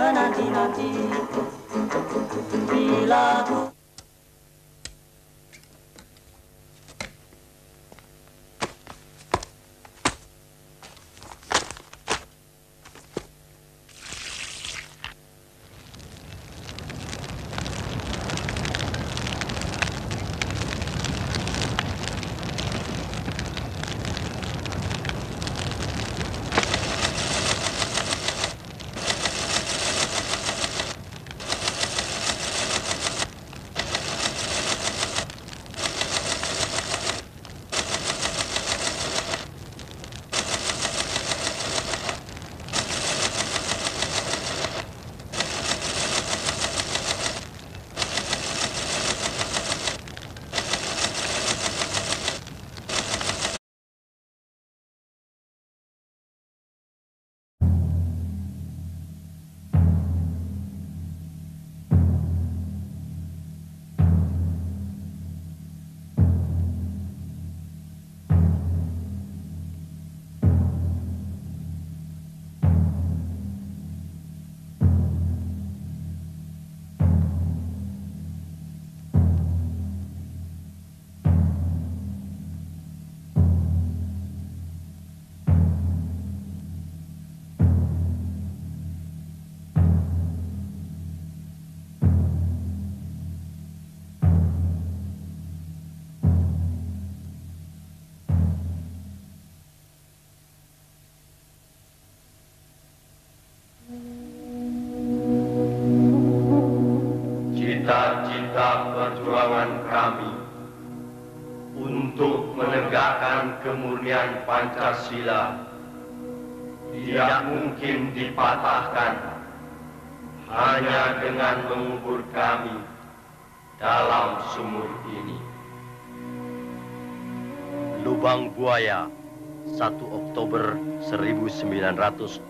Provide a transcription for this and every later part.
menanti-nanti bila ku cita-cita perjuangan kami untuk menegakkan kemurnian Pancasila tidak mungkin dipatahkan hanya dengan mengubur kami dalam sumur ini. Lubang Buaya, 1 Oktober 1965.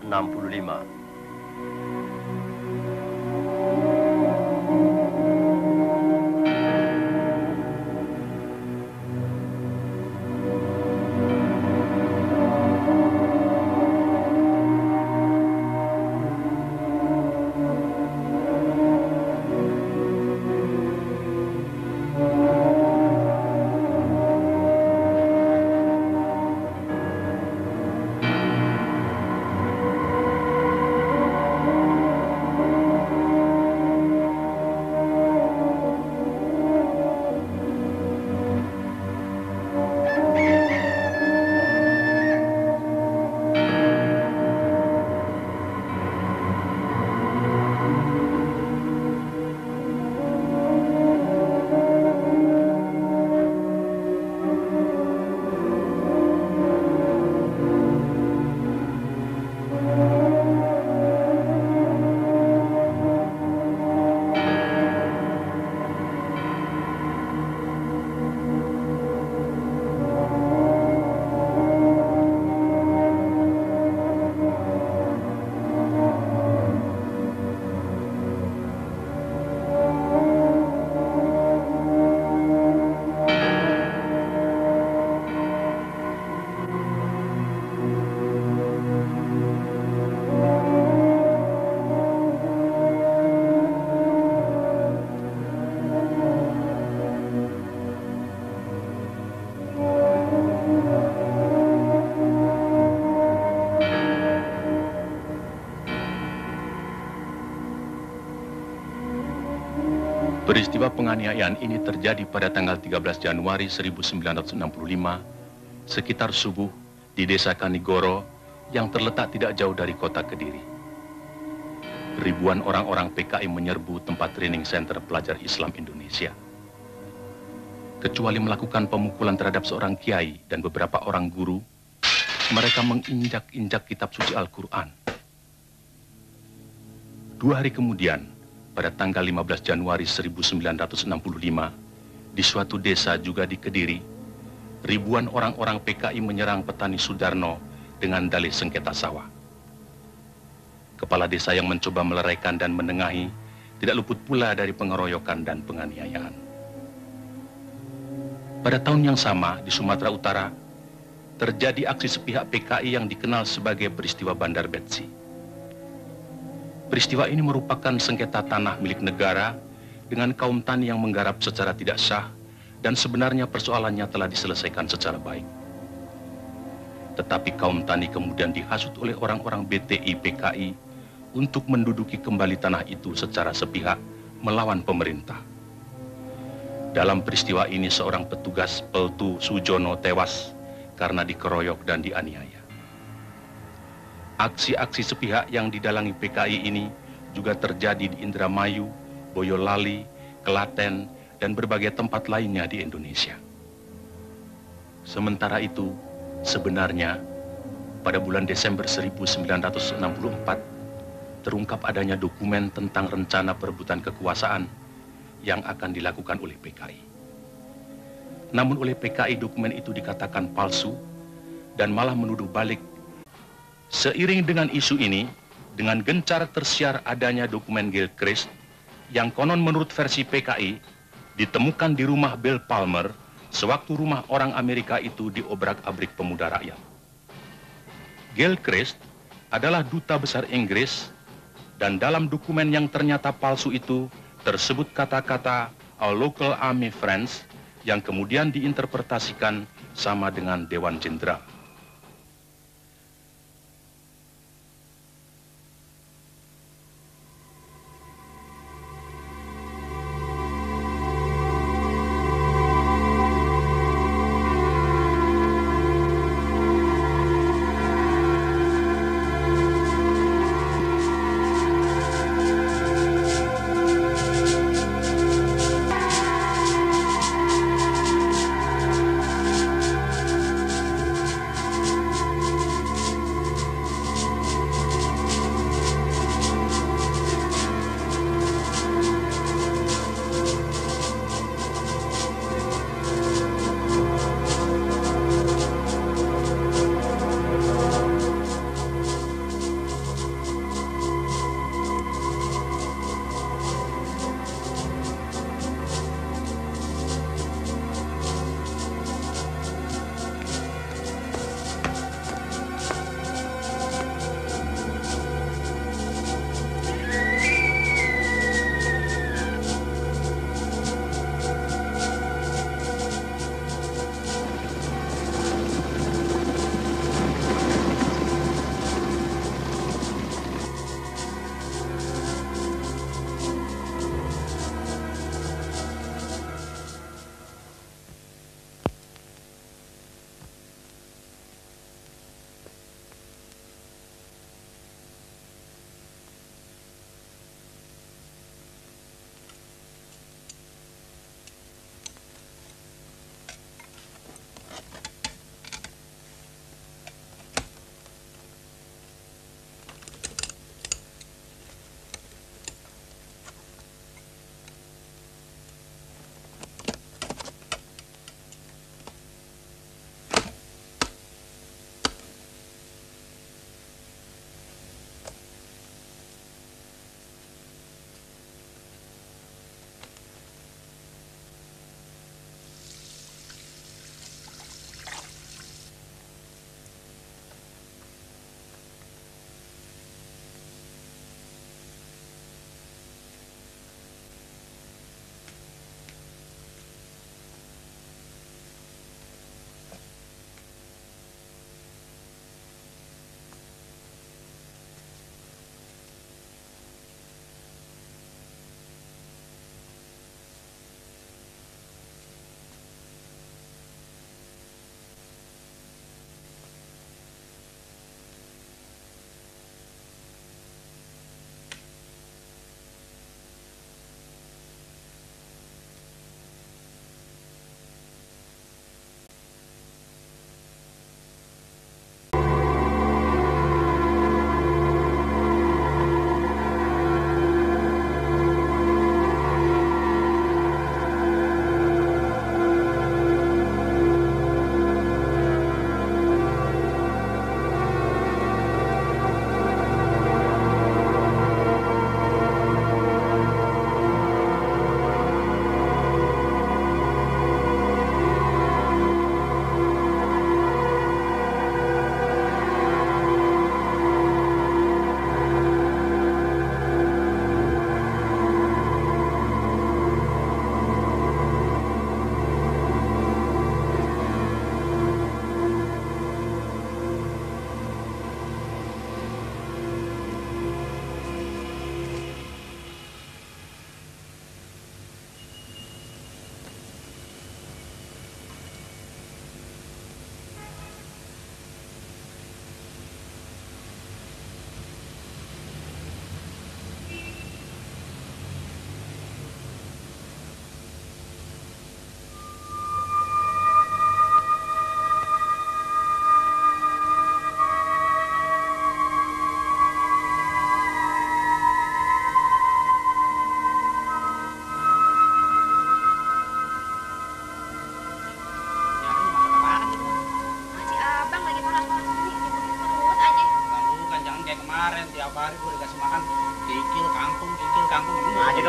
Peristiwa penganiayaan ini terjadi pada tanggal 13 Januari 1965, sekitar subuh di Desa Kanigoro yang terletak tidak jauh dari kota Kediri. Ribuan orang-orang PKI menyerbu tempat training center pelajar Islam Indonesia. Kecuali melakukan pemukulan terhadap seorang kiai dan beberapa orang guru, mereka menginjak-injak kitab suci Al-Quran. 2 hari kemudian, pada tanggal 15 Januari 1965, di suatu desa juga di Kediri, ribuan orang-orang PKI menyerang petani Sudarno dengan dalih sengketa sawah. Kepala desa yang mencoba meleraikan dan menengahi tidak luput pula dari pengeroyokan dan penganiayaan. Pada tahun yang sama, di Sumatera Utara, terjadi aksi sepihak PKI yang dikenal sebagai peristiwa Bandar Betsi. Peristiwa ini merupakan sengketa tanah milik negara dengan kaum tani yang menggarap secara tidak sah dan sebenarnya persoalannya telah diselesaikan secara baik. Tetapi kaum tani kemudian dihasut oleh orang-orang BTI PKI untuk menduduki kembali tanah itu secara sepihak melawan pemerintah. Dalam peristiwa ini seorang petugas Peltu Sujono tewas karena dikeroyok dan dianiaya. Aksi-aksi sepihak yang didalangi PKI ini juga terjadi di Indramayu, Boyolali, Klaten, dan berbagai tempat lainnya di Indonesia. Sementara itu, sebenarnya pada bulan Desember 1964 terungkap adanya dokumen tentang rencana perebutan kekuasaan yang akan dilakukan oleh PKI. Namun oleh PKI dokumen itu dikatakan palsu dan malah menuduh balik. Seiring dengan isu ini, dengan gencar tersiar adanya dokumen Gilchrist yang konon menurut versi PKI ditemukan di rumah Bill Palmer sewaktu rumah orang Amerika itu diobrak-abrik pemuda rakyat. Gilchrist adalah duta besar Inggris dan dalam dokumen yang ternyata palsu itu tersebut kata-kata "Our local army friends" yang kemudian diinterpretasikan sama dengan Dewan Jenderal.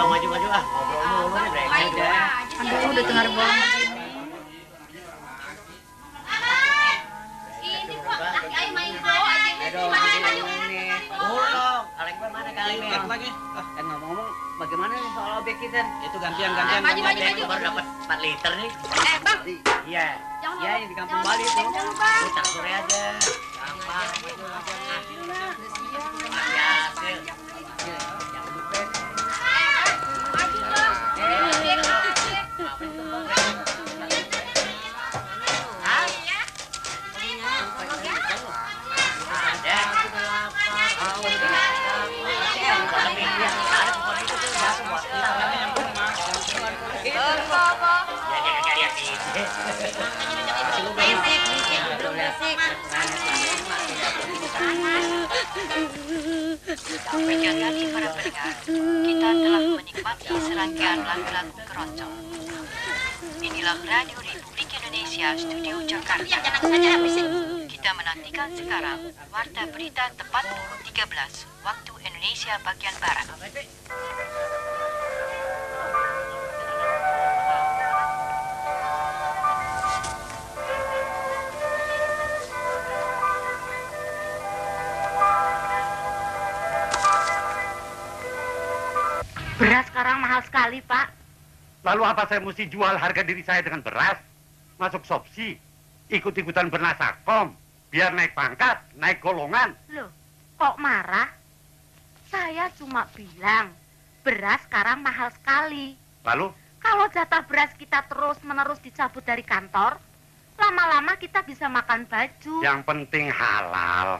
maju ah. Ngobrol dulu nih, brengsek deh. Aduh, udah tengah bolong di sini. Ini kok laki ayo main bola aja. Maju. Dong, kaleng gua mana kaleng nih? Lagi. Kan ngomong-ngomong bagaimana nih soal objek kita? Itu gantian. Maju. Baru dapat 4 liter nih. Bang. Iya. Jangan Iya, lupa. yang di kampung Jangan Bali lupa, itu. jangan lupa. Putar sore aja. Gampang. Masih hasil. Jangan lupa. Maju, Bang. Hah? Menjagati para pendengar, kita telah menikmati serangkaian lagu-lagu keroncong. Inilah Radio Republik Indonesia, Studio Jakarta. Kita menantikan sekarang Warta Berita tepat pukul 13 waktu Indonesia bagian Barat. Beras sekarang mahal sekali, Pak. Lalu apa saya mesti jual harga diri saya dengan beras? Masuk sopsi, ikut-ikutan bernasakom, biar naik pangkat, naik golongan. Loh, kok marah? Saya cuma bilang, beras sekarang mahal sekali. Lalu, Kalau jatah beras kita terus-menerus dicabut dari kantor, lama-lama kita bisa makan baju. yang penting halal.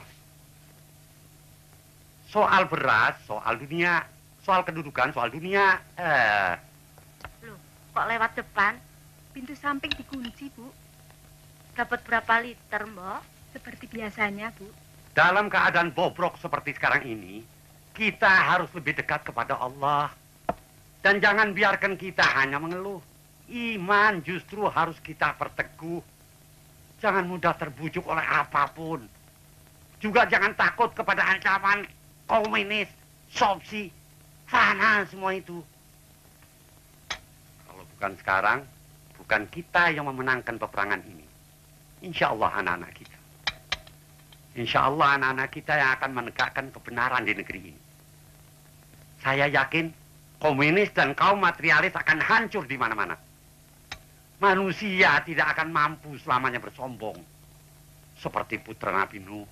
Soal beras, soal dunia. Soal kedudukan, soal dunia. Loh, kok lewat depan? Pintu samping dikunci, Bu. Dapat berapa liter, Mbok? Seperti biasanya, Bu. Dalam keadaan bobrok seperti sekarang ini, kita harus lebih dekat kepada Allah. Dan jangan biarkan kita hanya mengeluh. Iman justru harus kita perteguh. Jangan mudah terbujuk oleh apapun. Juga jangan takut kepada ancaman komunis, sopsi, fana semua itu. Kalau bukan sekarang, bukan kita yang memenangkan peperangan ini. Insya Allah anak-anak kita. Insya Allah anak-anak kita yang akan menegakkan kebenaran di negeri ini. Saya yakin komunis dan kaum materialis akan hancur di mana-mana. Manusia tidak akan mampu selamanya bersombong. Seperti putra Nabi Nuh.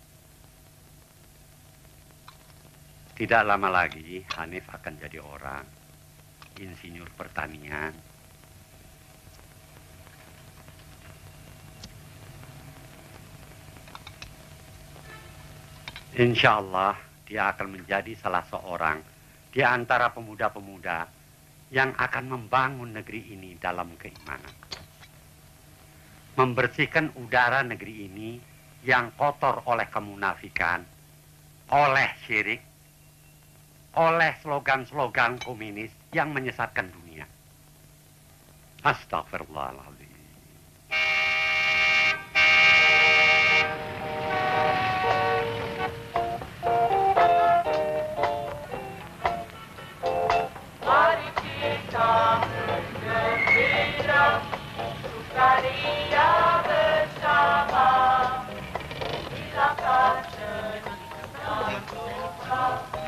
Tidak lama lagi Hanif akan jadi orang insinyur pertanian. Insya Allah dia akan menjadi salah seorang di antara pemuda-pemuda yang akan membangun negeri ini dalam keimanan. Membersihkan udara negeri ini yang kotor oleh kemunafikan, oleh syirik, oleh slogan-slogan komunis yang menyesatkan dunia. Astagfirullahaladzim. Mari kita bergembira, sukaria bersama. Silakan senang duka.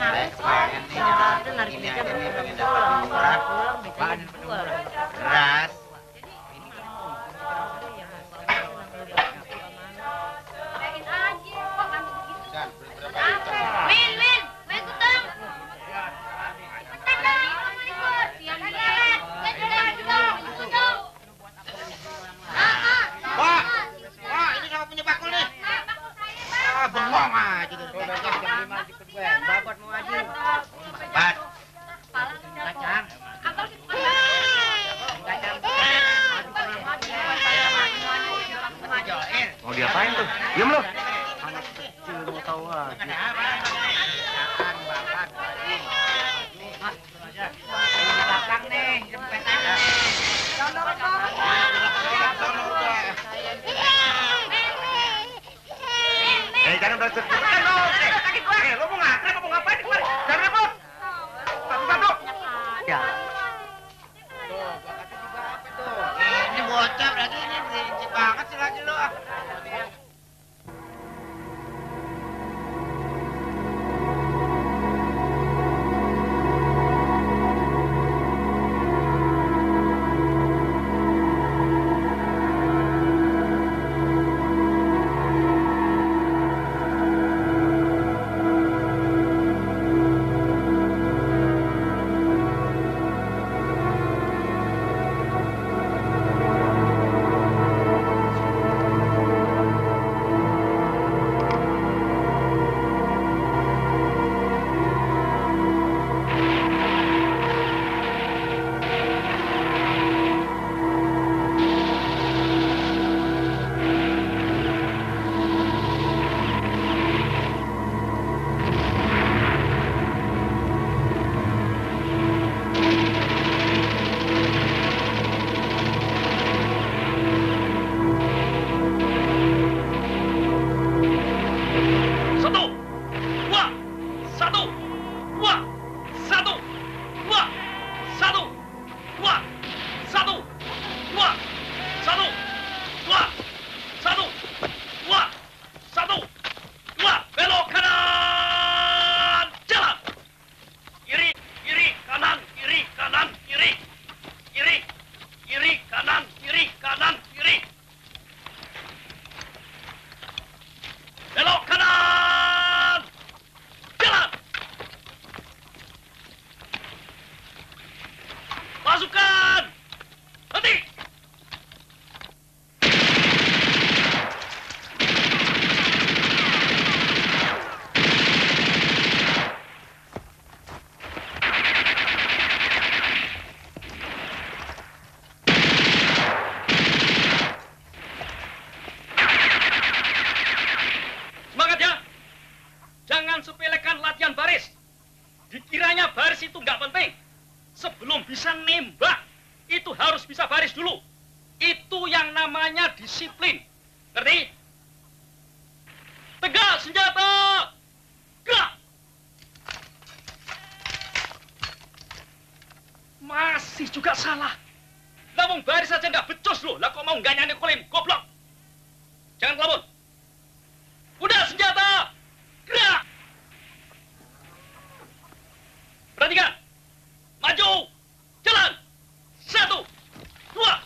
Beras. Win, mau ikut dong. Ikut dong, ikut. Ikut dong. Pak, ini siapa punya bakul nih? Bengong aja. Babat mau aja. Bat. Kacang. Mau diapain tuh? Diam lu. Anak kecil mau tahu aja. Belakang nih, jempetan nih. Jangan berasa. Lo mau ngapain? Mau ngapain? Jangan ribut. Satu-satu. jalan. Tuh, gua kata juga apa tuh? Ini bocah berarti ini berinci banget sih lagi lu. Jangan sepelekan latihan baris. Dikiranya baris itu nggak penting. Sebelum bisa nembak, itu harus bisa baris dulu. Itu yang namanya disiplin. Ngerti? Tegak senjata! Gerak! Masih juga salah. Ngomong baris saja nggak becus loh. Lah kok mau nggak nyanyikulin? Goblok! Jangan kelamun. Udah senjata! Gerak! Perhatikan! Maju! Jalan! 1, 2.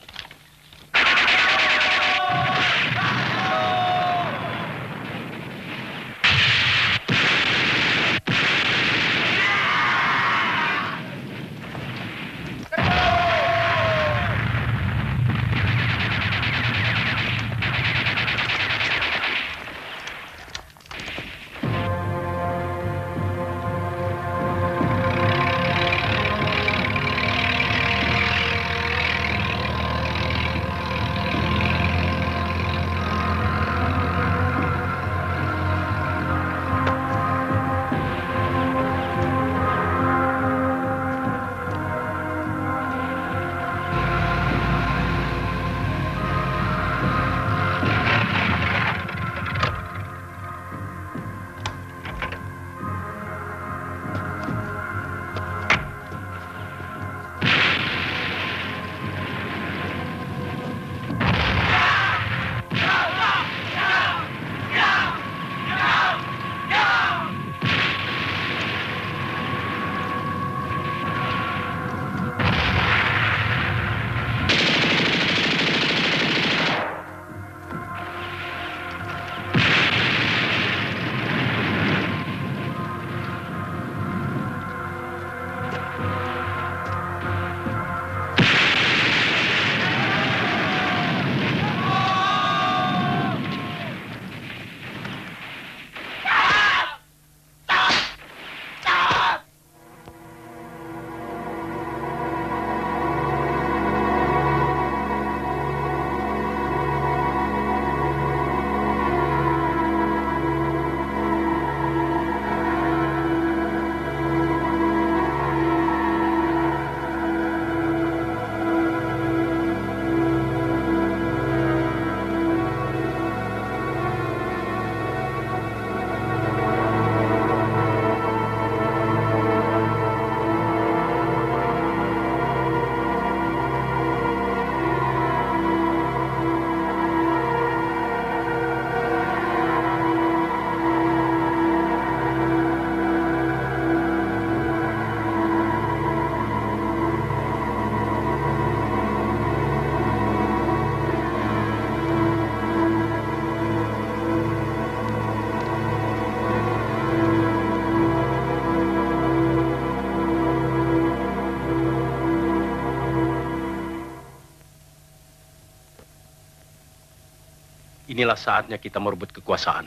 inilah saatnya kita merebut kekuasaan.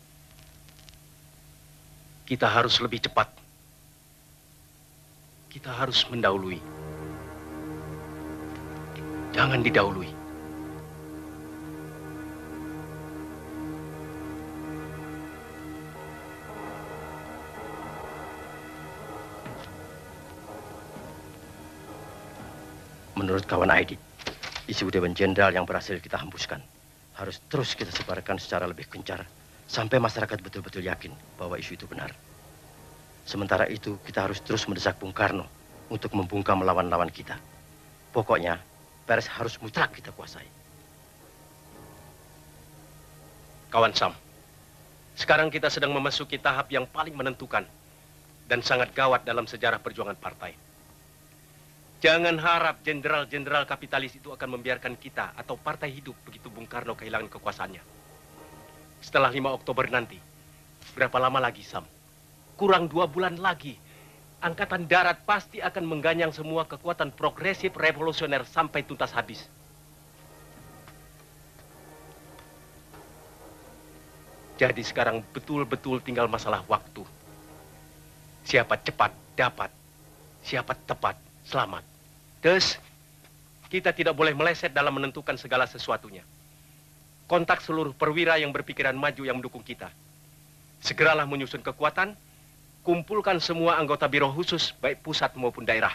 Kita harus lebih cepat. Kita harus mendahului. Jangan didahului. Menurut kawan Aidit, isu Dewan Jenderal yang berhasil kita hembuskan harus terus kita sebarkan secara lebih gencar sampai masyarakat betul-betul yakin bahwa isu itu benar. Sementara itu, kita harus terus mendesak Bung Karno untuk membungkam lawan-lawan kita. Pokoknya, pers harus mutlak kita kuasai. Kawan Sam, sekarang kita sedang memasuki tahap yang paling menentukan dan sangat gawat dalam sejarah perjuangan partai. Jangan harap jenderal-jenderal kapitalis itu akan membiarkan kita atau partai hidup begitu Bung Karno kehilangan kekuasaannya. Setelah 5 Oktober nanti, berapa lama lagi, Sam? Kurang 2 bulan lagi, Angkatan Darat pasti akan mengganyang semua kekuatan progresif revolusioner sampai tuntas habis. Jadi sekarang betul-betul tinggal masalah waktu. Siapa cepat dapat, siapa tepat selamat. Terus, kita tidak boleh meleset dalam menentukan segala sesuatunya. Kontak seluruh perwira yang berpikiran maju yang mendukung kita. Segeralah menyusun kekuatan, kumpulkan semua anggota biro khusus, baik pusat maupun daerah.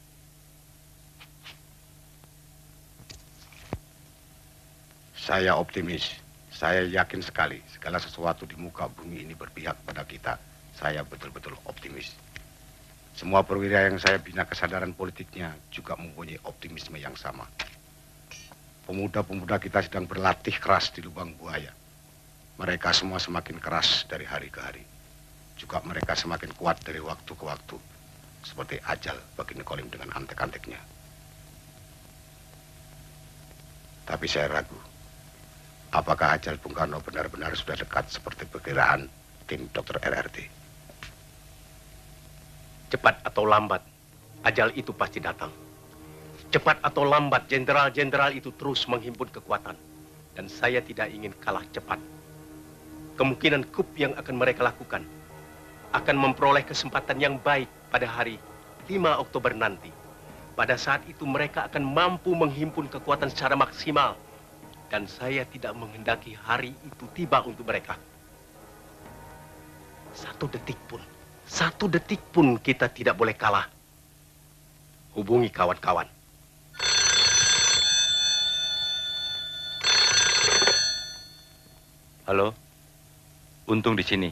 Saya optimis. Saya yakin sekali segala sesuatu di muka bumi ini berpihak pada kita. Saya betul-betul optimis. Semua perwira yang saya bina kesadaran politiknya juga mempunyai optimisme yang sama. Pemuda-pemuda kita sedang berlatih keras di lubang buaya. Mereka semua semakin keras dari hari ke hari. Juga mereka semakin kuat dari waktu ke waktu. Seperti ajal bagi Nekolim dengan antek-anteknya. Tapi saya ragu. Apakah ajal Bung Karno benar-benar sudah dekat seperti perkiraan tim Dr. RRT? Cepat atau lambat, ajal itu pasti datang. Cepat atau lambat, jenderal-jenderal itu terus menghimpun kekuatan. Dan saya tidak ingin kalah cepat. Kemungkinan coup yang akan mereka lakukan akan memperoleh kesempatan yang baik pada hari 5 Oktober nanti. Pada saat itu mereka akan mampu menghimpun kekuatan secara maksimal. Dan saya tidak menghendaki hari itu tiba untuk mereka. 1 detik pun kita tidak boleh kalah. Hubungi kawan-kawan. Halo, Untung di sini.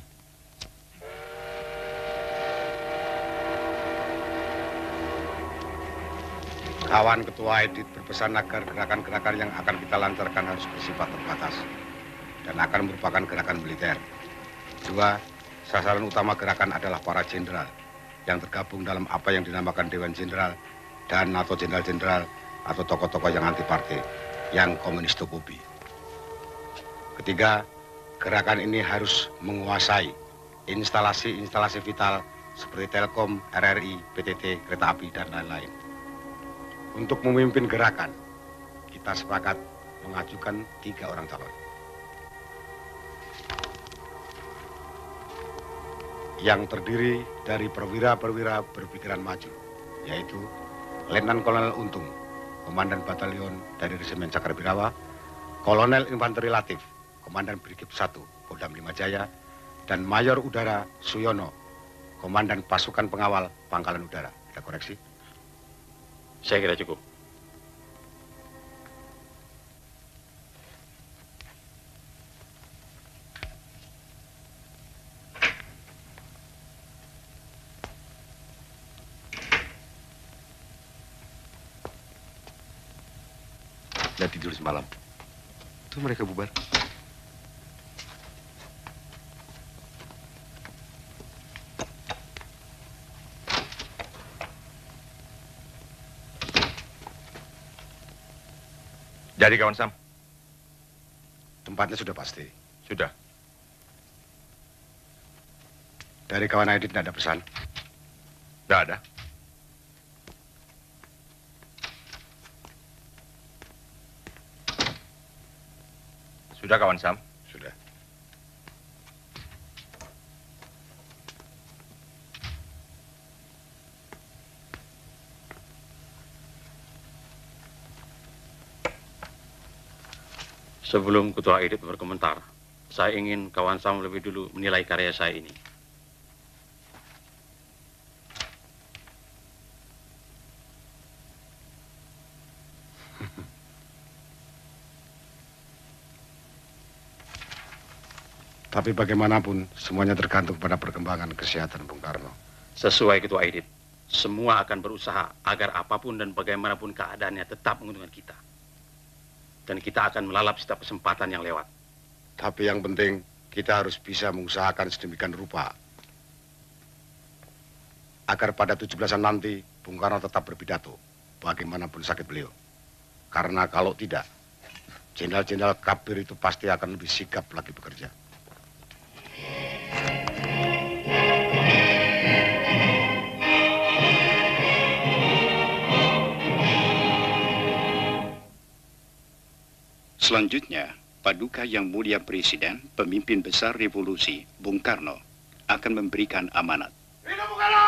Kawan Ketua Aidit berpesan agar gerakan-gerakan yang akan kita lancarkan harus bersifat terbatas dan akan merupakan gerakan militer. 2, sasaran utama gerakan adalah para jenderal yang tergabung dalam apa yang dinamakan Dewan Jenderal dan atau jenderal-jenderal atau tokoh-tokoh yang anti partai, yang komunistofobi. 3, gerakan ini harus menguasai instalasi-instalasi vital seperti Telkom, RRI, PTT, kereta api, dan lain-lain. Untuk memimpin gerakan, kita sepakat mengajukan 3 orang calon. Yang terdiri dari perwira-perwira berpikiran maju, yaitu Letnan Kolonel Untung, Komandan Batalion dari Resimen Cakrawirawa, Kolonel Infanteri Latif, Komandan Brigif 1, Kodam 5 Jaya, dan Mayor Udara Suyono, Komandan Pasukan Pengawal Pangkalan Udara. Ada koreksi? Saya kira cukup. Sudah tidur semalam. Tuh mereka bubar. Jadi kawan Sam? Tempatnya sudah pasti. Sudah. Dari kawan Aidit tidak ada pesan? Tidak ada. Sudah kawan Sam? Sudah. Sebelum Ketua Edit berkomentar, saya ingin kawan Sam lebih dulu menilai karya saya ini. Tapi bagaimanapun, semuanya tergantung pada perkembangan kesehatan Bung Karno. Sesuai Ketua Edit, semua akan berusaha agar apapun dan bagaimanapun keadaannya tetap menguntungkan kita. Dan kita akan melalap setiap kesempatan yang lewat. Tapi yang penting, kita harus bisa mengusahakan sedemikian rupa. Agar pada 17-an nanti, Bung Karno tetap berpidato, bagaimanapun sakit beliau. Karena kalau tidak, jenderal-jenderal kabir itu pasti akan lebih sigap lagi bekerja. Selanjutnya, Paduka Yang Mulia Presiden, pemimpin besar revolusi, Bung Karno, akan memberikan amanat. Hidup Bung Karno!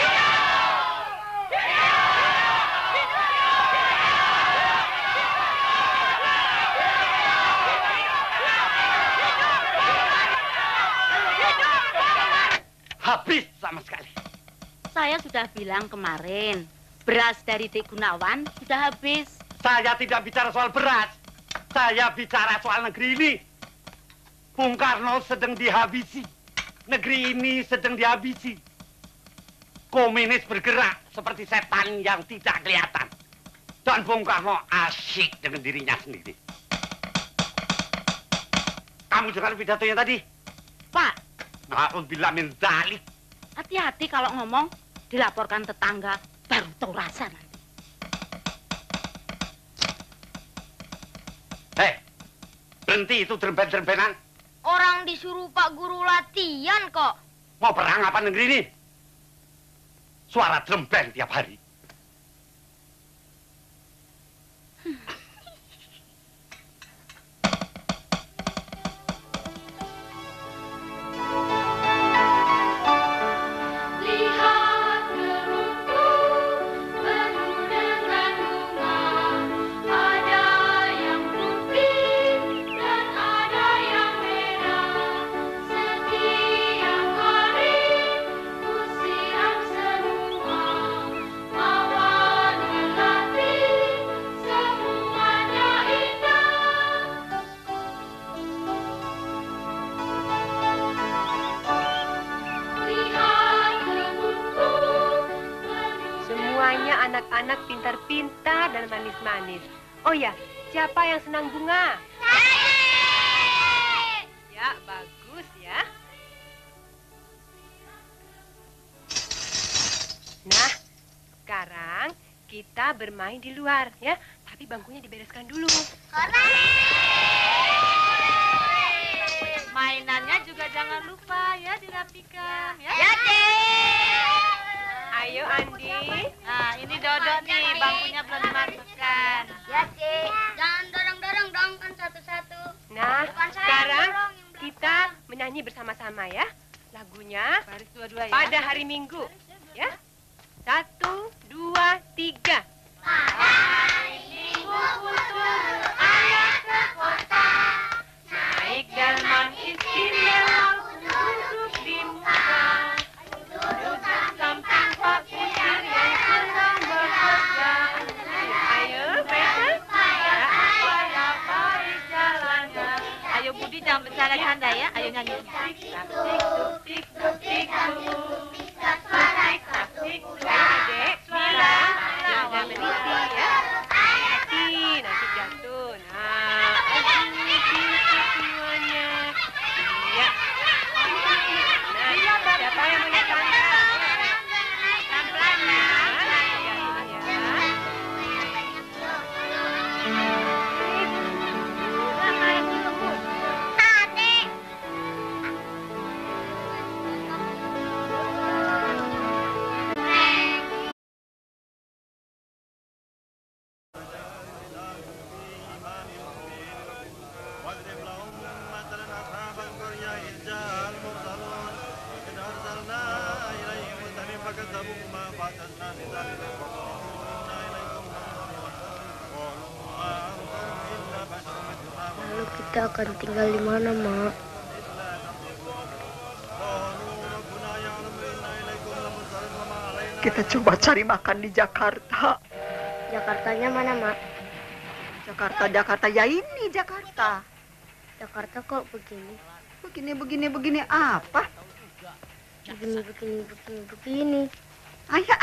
Habis sama sekali. Saya sudah bilang kemarin, beras dari Dek Gunawan sudah habis. Saya tidak bicara soal beras. Saya bicara soal negeri ini. Bung Karno sedang dihabisi. Negeri ini sedang dihabisi. Komunis bergerak seperti setan yang tidak kelihatan. Dan Bung Karno asyik dengan dirinya sendiri. Kamu dengar pidatonya tadi? Pak, Na'udzubillah min dzalik. hati-hati kalau ngomong, dilaporkan tetangga, baru tahu rasa nanti. Hei, berhenti itu dremben-drembenan. Orang disuruh Pak Guru latihan kok. Mau perang apa negeri ini? Suara dremben tiap hari. Lihat kerumbu penuh dengan bunga, ada yang putih dan ada yang merah. Setiap hari ku siram semua, mawar melati semuanya indah. Lihat kebunku Semuanya anak-anak pintar-pintar dan manis-manis. Oh ya, siapa yang senang bunga? Ya, bagus ya. Nah, sekarang kita bermain di luar ya. Tapi bangkunya dibereskan dulu. Mainannya juga jangan lupa ya dirapikan ya. Ya, Dek. Ayo Andi. Nah, ini Dodo nih, bangkunya belum dimasukkan. Ya, Dek. Jangan dorong-dorong dong, kan satu-satu. Nah, Bukan saya sekarang yang dorong, yang kita menyanyi bersama-sama ya. Lagunya Baris dua-dua ya. pada hari Minggu. Ya. 1, 2, 3. Minggu turun ayah ke kota, Naik delman istimewa duduk di muka. Duduk samping Pak Kusir yang sedang bekerja. Ayo, betul? Ya, supaya baik jalannya. Ayo Budi jangan bercanda-canda ya. Ayo nyanyi. Tik, tuk, tik, tuk. Tik, tuk. Adik, Mila, jangan berhenti ya. Hati, nanti jatuh. Nah, aduh, bisa semuanya. Iya. Nah, siapa yang mau naik tangga? Pelan-pelan ya. Jatuh ya. kita akan tinggal di mana, Mak? Kita coba cari makan di Jakarta. Jakartanya mana, Mak? Jakarta, ya ini Jakarta. Jakarta kok begini? Begini apa? Begini. Ayah.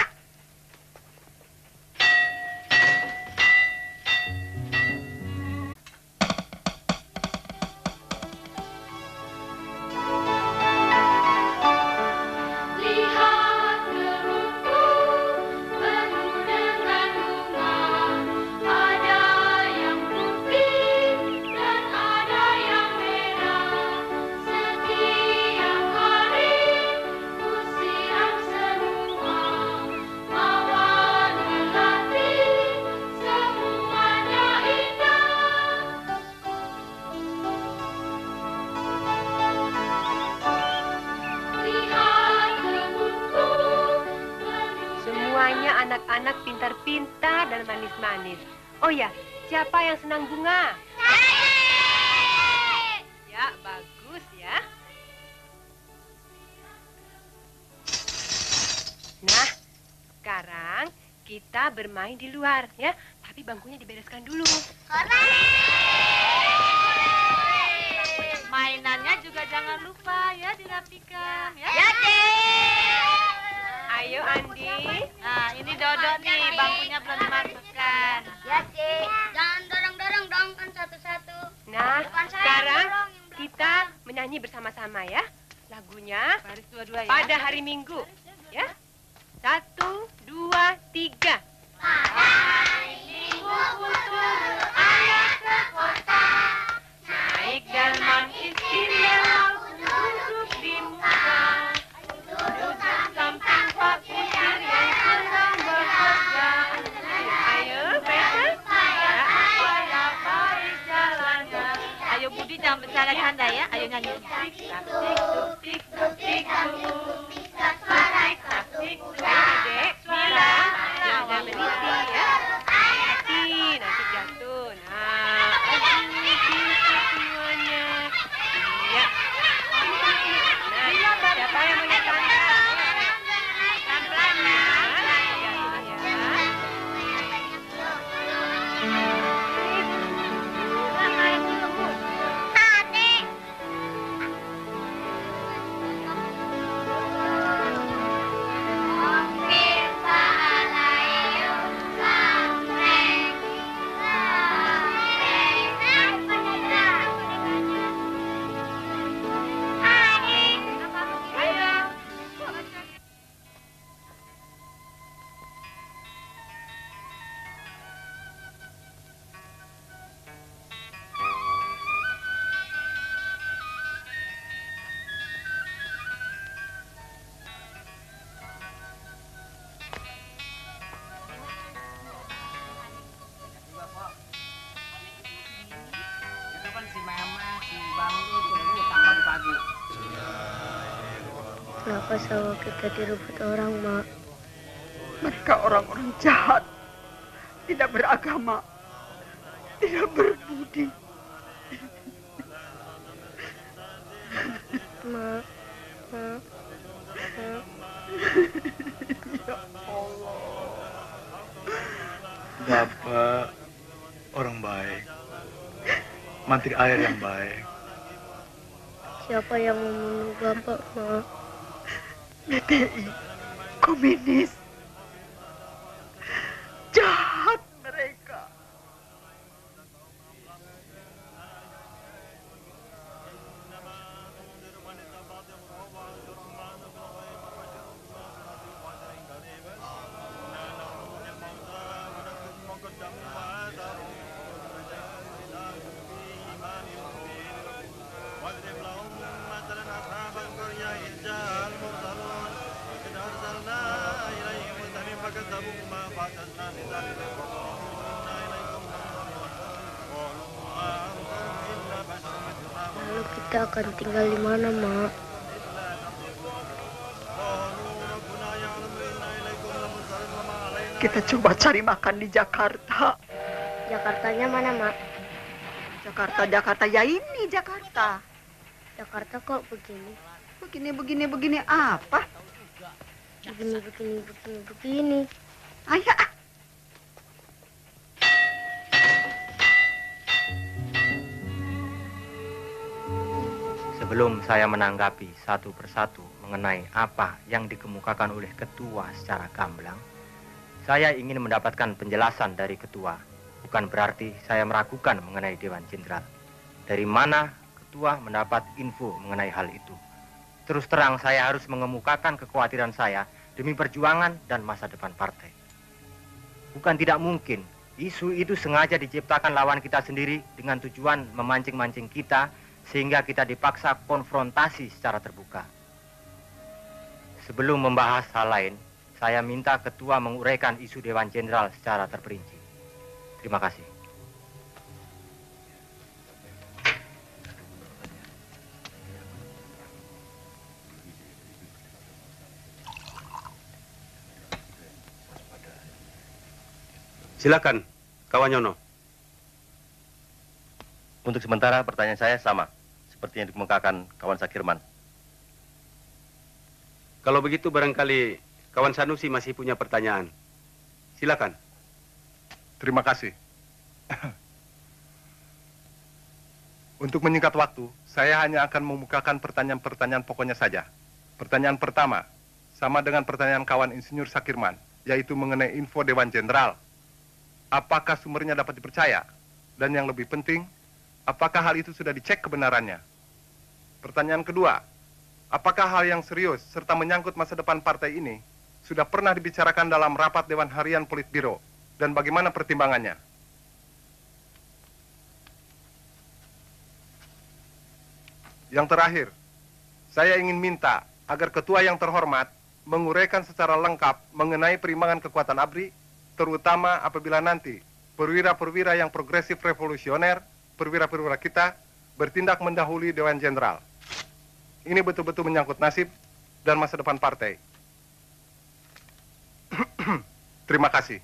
Lihat kerungku penuh dengan bunga, ada yang putih dan ada yang merah. Setiap hari ku siram semua, mawar melati semuanya indah. Lihat kebunku Semuanya anak-anak pintar-pintar dan manis-manis. Oh ya, siapa yang senang bunga? Ya, bagus ya. Nah, sekarang kita bermain di luar ya. Tapi bangkunya dibereskan dulu. Mainannya juga jangan lupa ya dirapikan ya. Ya, Ayo Andi. Nah, ini Dodo nih, bangkunya belum dimasukkan. Ya, Cik. Jangan dorong-dorong dong, kan satu-satu. Nah, Bukan saya sekarang yang dorong, yang kita menyanyi bersama-sama ya. Lagunya Baris dua-dua ya. pada hari Minggu. Ya. 1, 2, 3. Minggu puturu ayah ke kota, Naik delman istimewa duduk di muka. Duduk samping Pak Kusir yang sedang bekerja. Ayo, Peter. Ya, supaya baik jalannya. Ayo Budi jangan bercanda-canda ya. Ayo nyanyi. Adik, Mira, jangan meniti ya. Nanti jatuh. Nah, semuanya. Ya. Nah, siapa yang mau nyetangga? Pelan-pelan ya. Kenapa sawah kita direbut orang, Mak? Mereka orang-orang jahat, tidak beragama, tidak berbudi. Mak. Ya Allah. Bapak orang baik, mantri air yang baik. Siapa yang membunuh Bapak, Mak? PTI, komunis, jahat mereka. Lalu kita akan tinggal di mana, Mak? Kita coba cari makan di Jakarta. Jakartanya mana, Mak? Jakarta, ya ini Jakarta. Jakarta kok begini? Begini apa? Begini. Ayah. Sebelum saya menanggapi satu persatu mengenai apa yang dikemukakan oleh ketua secara gamblang, saya ingin mendapatkan penjelasan dari ketua. Bukan berarti saya meragukan mengenai Dewan Jenderal. Dari mana ketua mendapat info mengenai hal itu? Terus terang saya harus mengemukakan kekhawatiran saya demi perjuangan dan masa depan partai. Bukan tidak mungkin isu itu sengaja diciptakan lawan kita sendiri dengan tujuan memancing-mancing kita sehingga kita dipaksa konfrontasi secara terbuka. Sebelum membahas hal lain, saya minta ketua menguraikan isu Dewan Jenderal secara terperinci. Terima kasih. Silakan, kawan Yono. Untuk sementara pertanyaan saya sama, seperti yang dikemukakan kawan Sakirman. Kalau begitu barangkali kawan Sanusi masih punya pertanyaan. Silakan. Terima kasih. Untuk menyingkat waktu, saya hanya akan membukakan pertanyaan-pertanyaan pokoknya saja. Pertanyaan pertama, sama dengan pertanyaan kawan Insinyur Sakirman, yaitu mengenai info Dewan Jenderal. Apakah sumbernya dapat dipercaya? Dan yang lebih penting, apakah hal itu sudah dicek kebenarannya? Pertanyaan kedua, apakah hal yang serius serta menyangkut masa depan partai ini sudah pernah dibicarakan dalam rapat Dewan Harian Politbiro? Dan bagaimana pertimbangannya? Yang terakhir, saya ingin minta agar ketua yang terhormat menguraikan secara lengkap mengenai perimbangan kekuatan ABRI, terutama apabila nanti perwira-perwira yang progresif revolusioner, perwira-perwira kita, bertindak mendahului Dewan Jenderal. Ini betul-betul menyangkut nasib dan masa depan partai. Terima kasih.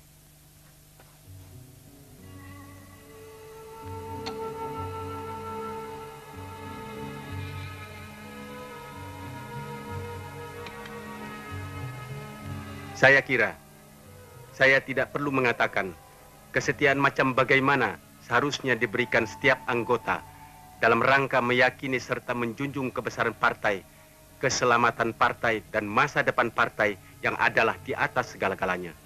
Saya kira, saya tidak perlu mengatakan kesetiaan macam bagaimana seharusnya diberikan setiap anggota dalam rangka meyakini serta menjunjung kebesaran partai, keselamatan partai, dan masa depan partai yang adalah di atas segala-galanya.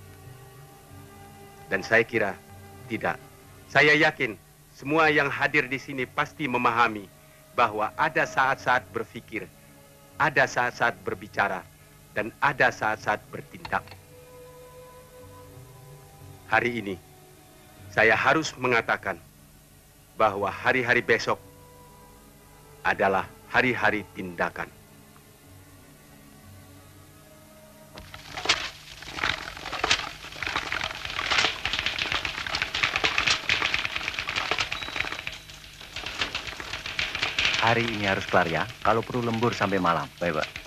Dan saya kira, tidak. Saya yakin semua yang hadir di sini pasti memahami bahwa ada saat-saat berpikir, ada saat-saat berbicara, dan ada saat-saat bertindak. Hari ini, saya harus mengatakan bahwa hari-hari besok adalah hari-hari tindakan. Hari ini harus kelar ya, kalau perlu lembur sampai malam. Baik, Pak.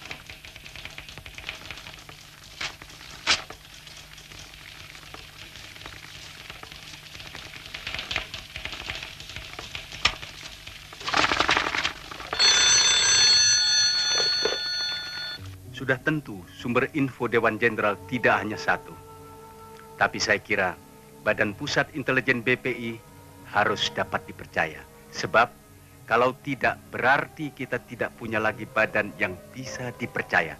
Sudah tentu sumber info Dewan Jenderal tidak hanya satu. Tapi saya kira Badan Pusat Intelijen BPI harus dapat dipercaya. Sebab kalau tidak berarti kita tidak punya lagi badan yang bisa dipercaya.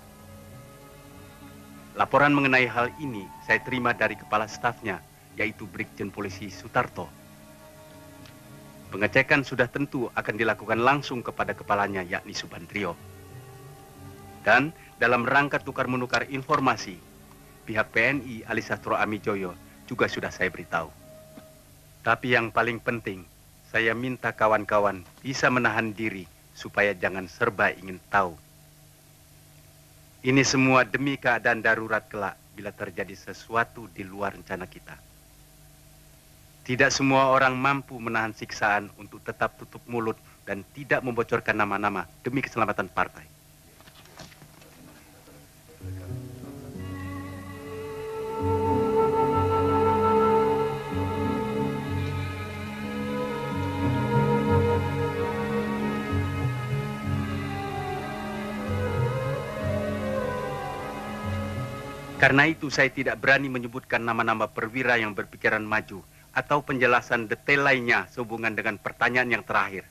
Laporan mengenai hal ini saya terima dari kepala stafnya, yaitu Brigjen Polisi Sutarto. Pengecekan sudah tentu akan dilakukan langsung kepada kepalanya, yakni Subandrio. Dan dalam rangka tukar-menukar informasi, pihak PNI Alisastro Amijoyo juga sudah saya beritahu. Tapi yang paling penting, saya minta kawan-kawan bisa menahan diri supaya jangan serba ingin tahu. Ini semua demi keadaan darurat kelak bila terjadi sesuatu di luar rencana kita. Tidak semua orang mampu menahan siksaan untuk tetap tutup mulut dan tidak membocorkan nama-nama demi keselamatan partai. Karena itu saya tidak berani menyebutkan nama-nama perwira yang berpikiran maju atau penjelasan detail lainnya sehubungan dengan pertanyaan yang terakhir.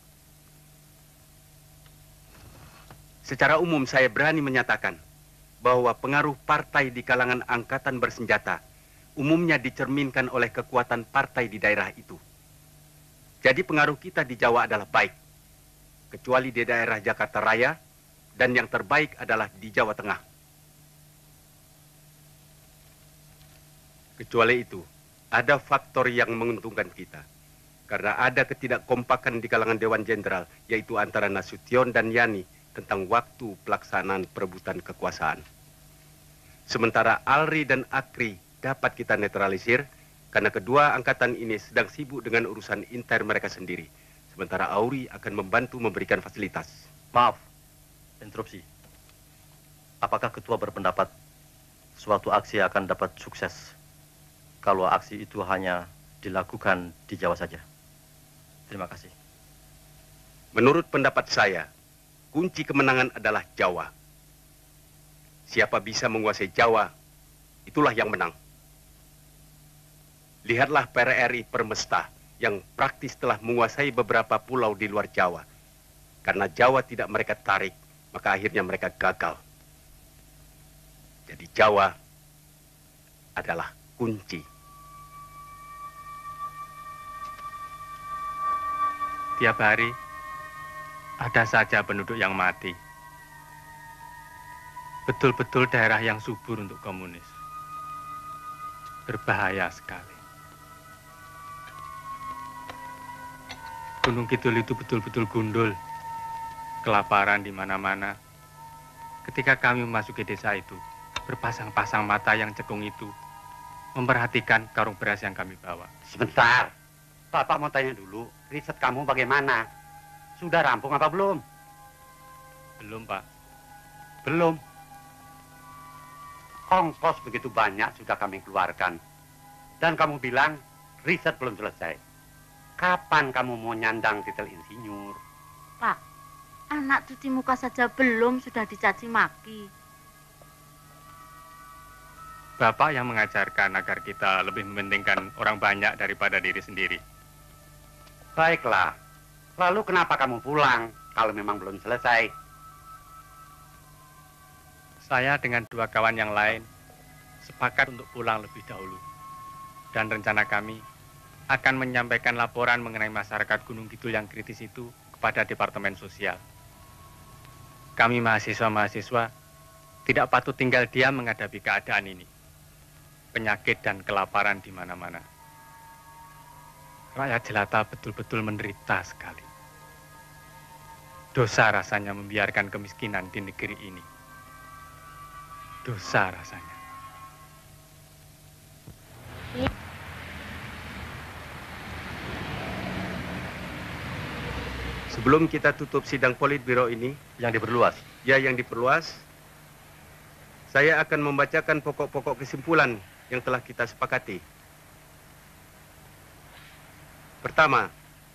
Secara umum saya berani menyatakan bahwa pengaruh partai di kalangan angkatan bersenjata umumnya dicerminkan oleh kekuatan partai di daerah itu. Jadi pengaruh kita di Jawa adalah baik, kecuali di daerah Jakarta Raya, dan yang terbaik adalah di Jawa Tengah. Kecuali itu, ada faktor yang menguntungkan kita. Karena ada ketidakkompakan di kalangan Dewan Jenderal, yaitu antara Nasution dan Yani tentang waktu pelaksanaan perebutan kekuasaan. Sementara Alri dan Akri dapat kita netralisir, karena kedua angkatan ini sedang sibuk dengan urusan inter mereka sendiri. Sementara Auri akan membantu memberikan fasilitas. Maaf, interupsi. Apakah ketua berpendapat suatu aksi akan dapat sukses kalau aksi itu hanya dilakukan di Jawa saja? Terima kasih. Menurut pendapat saya, kunci kemenangan adalah Jawa. Siapa bisa menguasai Jawa, itulah yang menang. Lihatlah PRRI Permesta yang praktis telah menguasai beberapa pulau di luar Jawa. Karena Jawa tidak mereka tarik, maka akhirnya mereka gagal. Jadi Jawa adalah kunci. Tiap hari ada saja penduduk yang mati. Betul-betul daerah yang subur untuk komunis. Berbahaya sekali. Gunung Kidul itu betul-betul gundul. Kelaparan di mana-mana. Ketika kami memasuki desa itu, berpasang-pasang mata yang cekung itu memperhatikan karung beras yang kami bawa. Sebentar, Bapak mau tanya dulu, riset kamu bagaimana? Sudah rampung apa belum? Belum, Pak. Belum. Ongkos begitu banyak sudah kami keluarkan. Dan kamu bilang riset belum selesai. Kapan kamu mau nyandang titel insinyur? Pak, anak cuci muka saja belum sudah dicaci maki. Bapak yang mengajarkan agar kita lebih mementingkan orang banyak daripada diri sendiri. Baiklah. Lalu kenapa kamu pulang kalau memang belum selesai? Saya dengan dua kawan yang lain sepakat untuk pulang lebih dahulu. Dan rencana kami akan menyampaikan laporan mengenai masyarakat Gunung Kidul yang kritis itu kepada Departemen Sosial. Kami mahasiswa-mahasiswa tidak patut tinggal diam menghadapi keadaan ini. Penyakit dan kelaparan di mana-mana. Rakyat jelata betul-betul menderita sekali. Dosa rasanya membiarkan kemiskinan di negeri ini. Dosa rasanya. Sebelum kita tutup sidang Politbiro ini, yang diperluas. Ya, yang diperluas. Saya akan membacakan pokok-pokok kesimpulan yang telah kita sepakati. Pertama,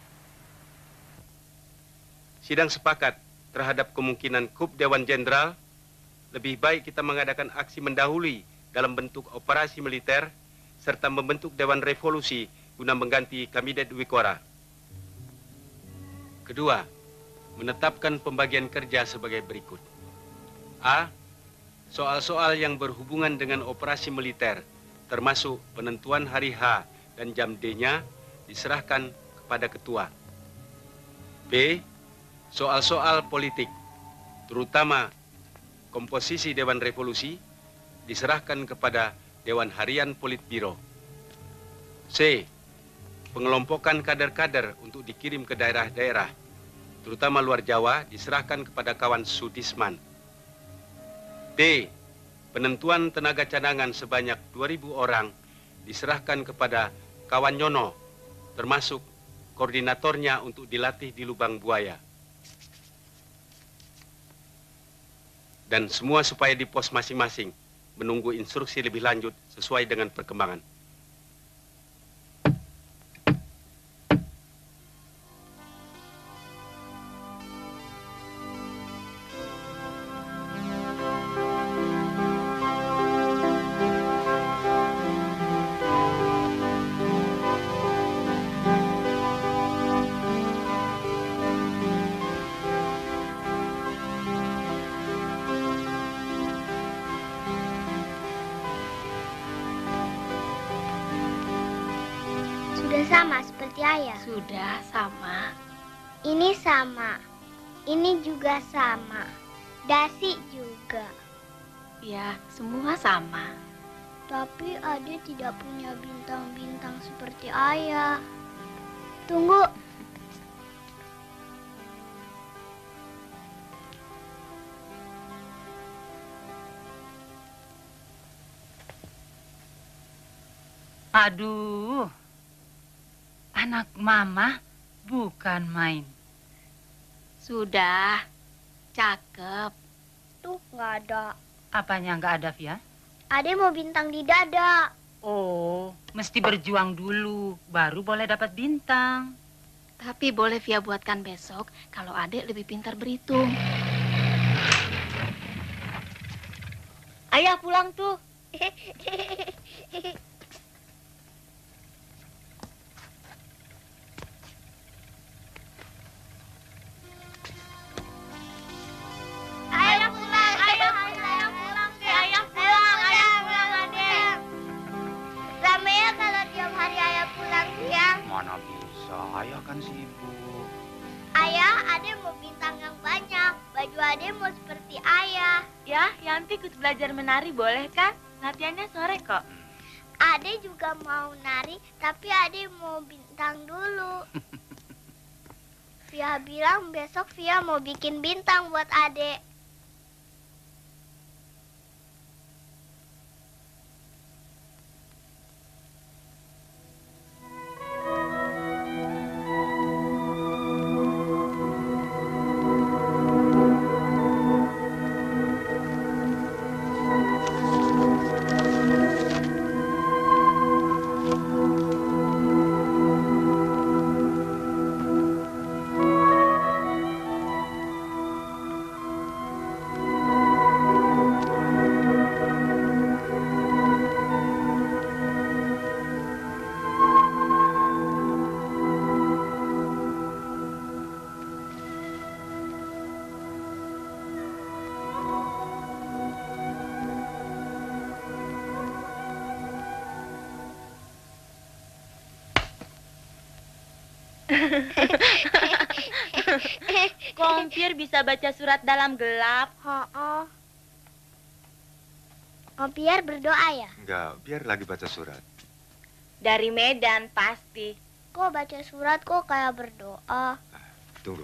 sidang sepakat terhadap kemungkinan KUP Dewan Jenderal lebih baik kita mengadakan aksi mendahului dalam bentuk operasi militer serta membentuk Dewan Revolusi guna mengganti Kamidet Wikora. Kedua, menetapkan pembagian kerja sebagai berikut. A. Soal-soal yang berhubungan dengan operasi militer, termasuk penentuan hari H dan jam D-nya, diserahkan kepada ketua. B. Soal-soal politik, terutama komposisi Dewan Revolusi, diserahkan kepada Dewan Harian Politbiro. C. Pengelompokan kader-kader untuk dikirim ke daerah-daerah, terutama luar Jawa, diserahkan kepada kawan Sudisman. D. Penentuan tenaga cadangan sebanyak 2.000 orang diserahkan kepada kawan Nyono, termasuk koordinatornya untuk dilatih di lubang buaya. Dan semua supaya di pos masing-masing menunggu instruksi lebih lanjut sesuai dengan perkembangan. Sudah sama seperti ayah. Sudah sama. Ini sama. Ini juga sama. Dasi juga. Ya, semua sama. Tapi Ade tidak punya bintang-bintang seperti ayah. Tunggu. Aduh, anak mama bukan main. Sudah, cakep. Tuh, nggak ada. Apanya nggak ada, Via? Ade mau bintang di dada. Oh, mesti berjuang dulu, baru boleh dapat bintang. Tapi boleh Via buatkan besok kalau Adek lebih pintar berhitung. Ayah pulang tuh. Ayah pulang, ayah pulang, ayah pulang, Adek. Rame ya kalau tiap hari ayah pulang siang. Mana bisa, ayah kan sibuk. Ayah, Ade mau bintang yang banyak. Baju Ade mau seperti ayah. Ya, Yanti ikut belajar menari boleh kan? Latihannya sore kok. Ade juga mau nari, tapi Ade mau bintang dulu. Via bilang besok Via mau bikin bintang buat Ade. Kompir bisa baca surat dalam gelap. Om Pierre berdoa ya? Enggak, biar lagi baca surat. Dari Medan pasti. Kok baca surat kok kayak berdoa? Tunggu.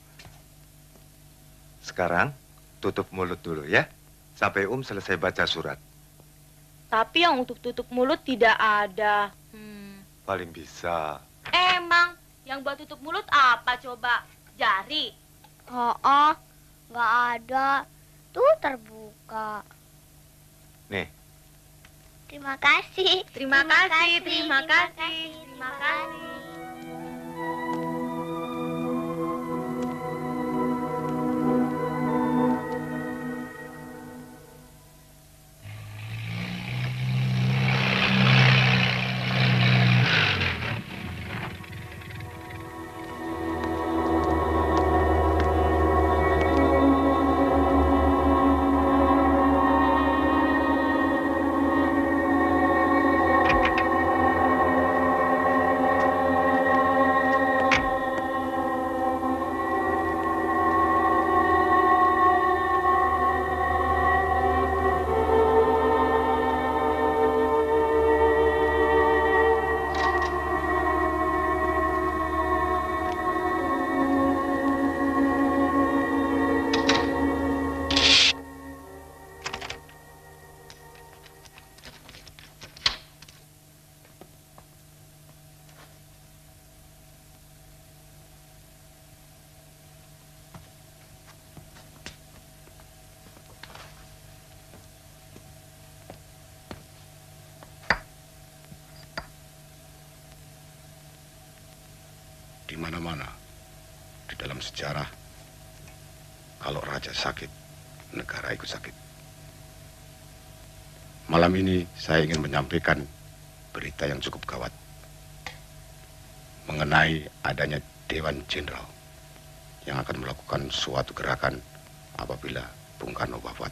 Sekarang tutup mulut dulu ya. Sampai selesai baca surat. Tapi yang untuk tutup mulut tidak ada. Paling bisa. Emang yang buat tutup mulut apa coba? Jari? Nggak ada. Tuh terbuka. Nih. Terima kasih. Terima kasih. Terima kasih. Di mana-mana di dalam sejarah, kalau raja sakit, negara ikut sakit. Malam ini saya ingin menyampaikan berita yang cukup gawat mengenai adanya Dewan Jenderal yang akan melakukan suatu gerakan apabila Bung Karno wafat.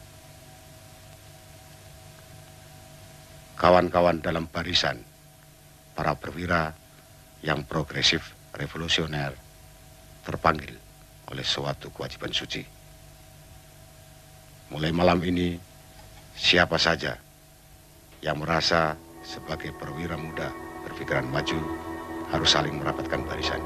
Kawan-kawan dalam barisan, para perwira yang progresif, revolusioner, terpanggil oleh suatu kewajiban suci. Mulai malam ini, siapa saja yang merasa sebagai perwira muda berpikiran maju harus saling merapatkan barisan.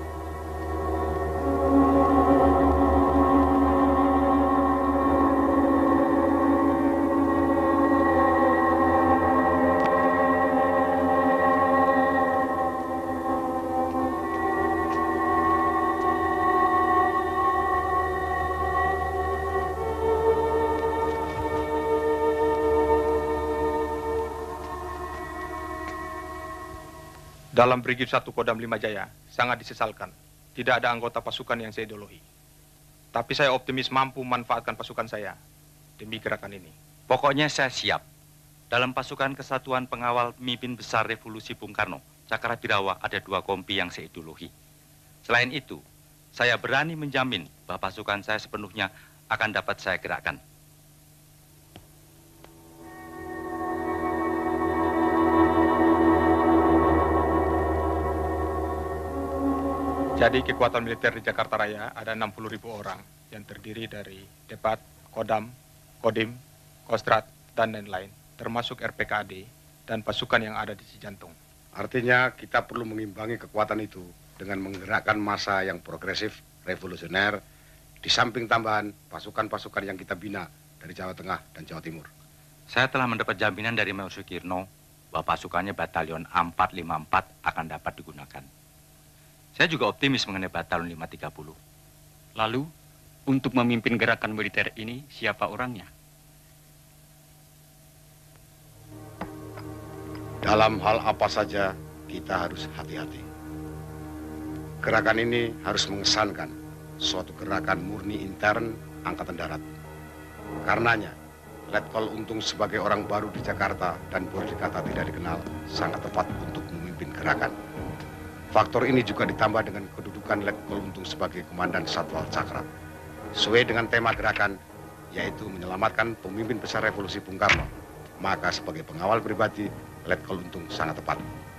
Dalam Brigif 1 Kodam 5 Jaya, sangat disesalkan. Tidak ada anggota pasukan yang saya ideologi. Tapi saya optimis mampu memanfaatkan pasukan saya demi gerakan ini. Pokoknya saya siap. Dalam pasukan Kesatuan Pengawal Pemimpin Besar Revolusi Bung Karno, Cakrabirawa ada 2 kompi yang saya ideologi. Selain itu, saya berani menjamin bahwa pasukan saya sepenuhnya akan dapat saya gerakkan. Jadi kekuatan militer di Jakarta Raya ada 60.000 orang yang terdiri dari Depat, Kodam, Kodim, Kostrat, dan lain-lain, termasuk RPKAD dan pasukan yang ada di Cijantung. Artinya kita perlu mengimbangi kekuatan itu dengan menggerakkan massa yang progresif, revolusioner, di samping tambahan pasukan-pasukan yang kita bina dari Jawa Tengah dan Jawa Timur. Saya telah mendapat jaminan dari Mayor Sukirno bahwa pasukannya Batalion 454 akan dapat digunakan. Saya juga optimis mengenai Batalion 530. Lalu, untuk memimpin gerakan militer ini, siapa orangnya? Dalam hal apa saja, kita harus hati-hati. Gerakan ini harus mengesankan suatu gerakan murni intern Angkatan Darat. Karenanya, Letkol Untung sebagai orang baru di Jakarta dan boleh dikata tidak dikenal, sangat tepat untuk memimpin gerakan. Faktor ini juga ditambah dengan kedudukan Letkol Untung sebagai Komandan Satwal Cakra. Sesuai dengan tema gerakan, yaitu menyelamatkan pemimpin besar revolusi Bung Karno. Maka sebagai pengawal pribadi, Letkol Untung sangat tepat.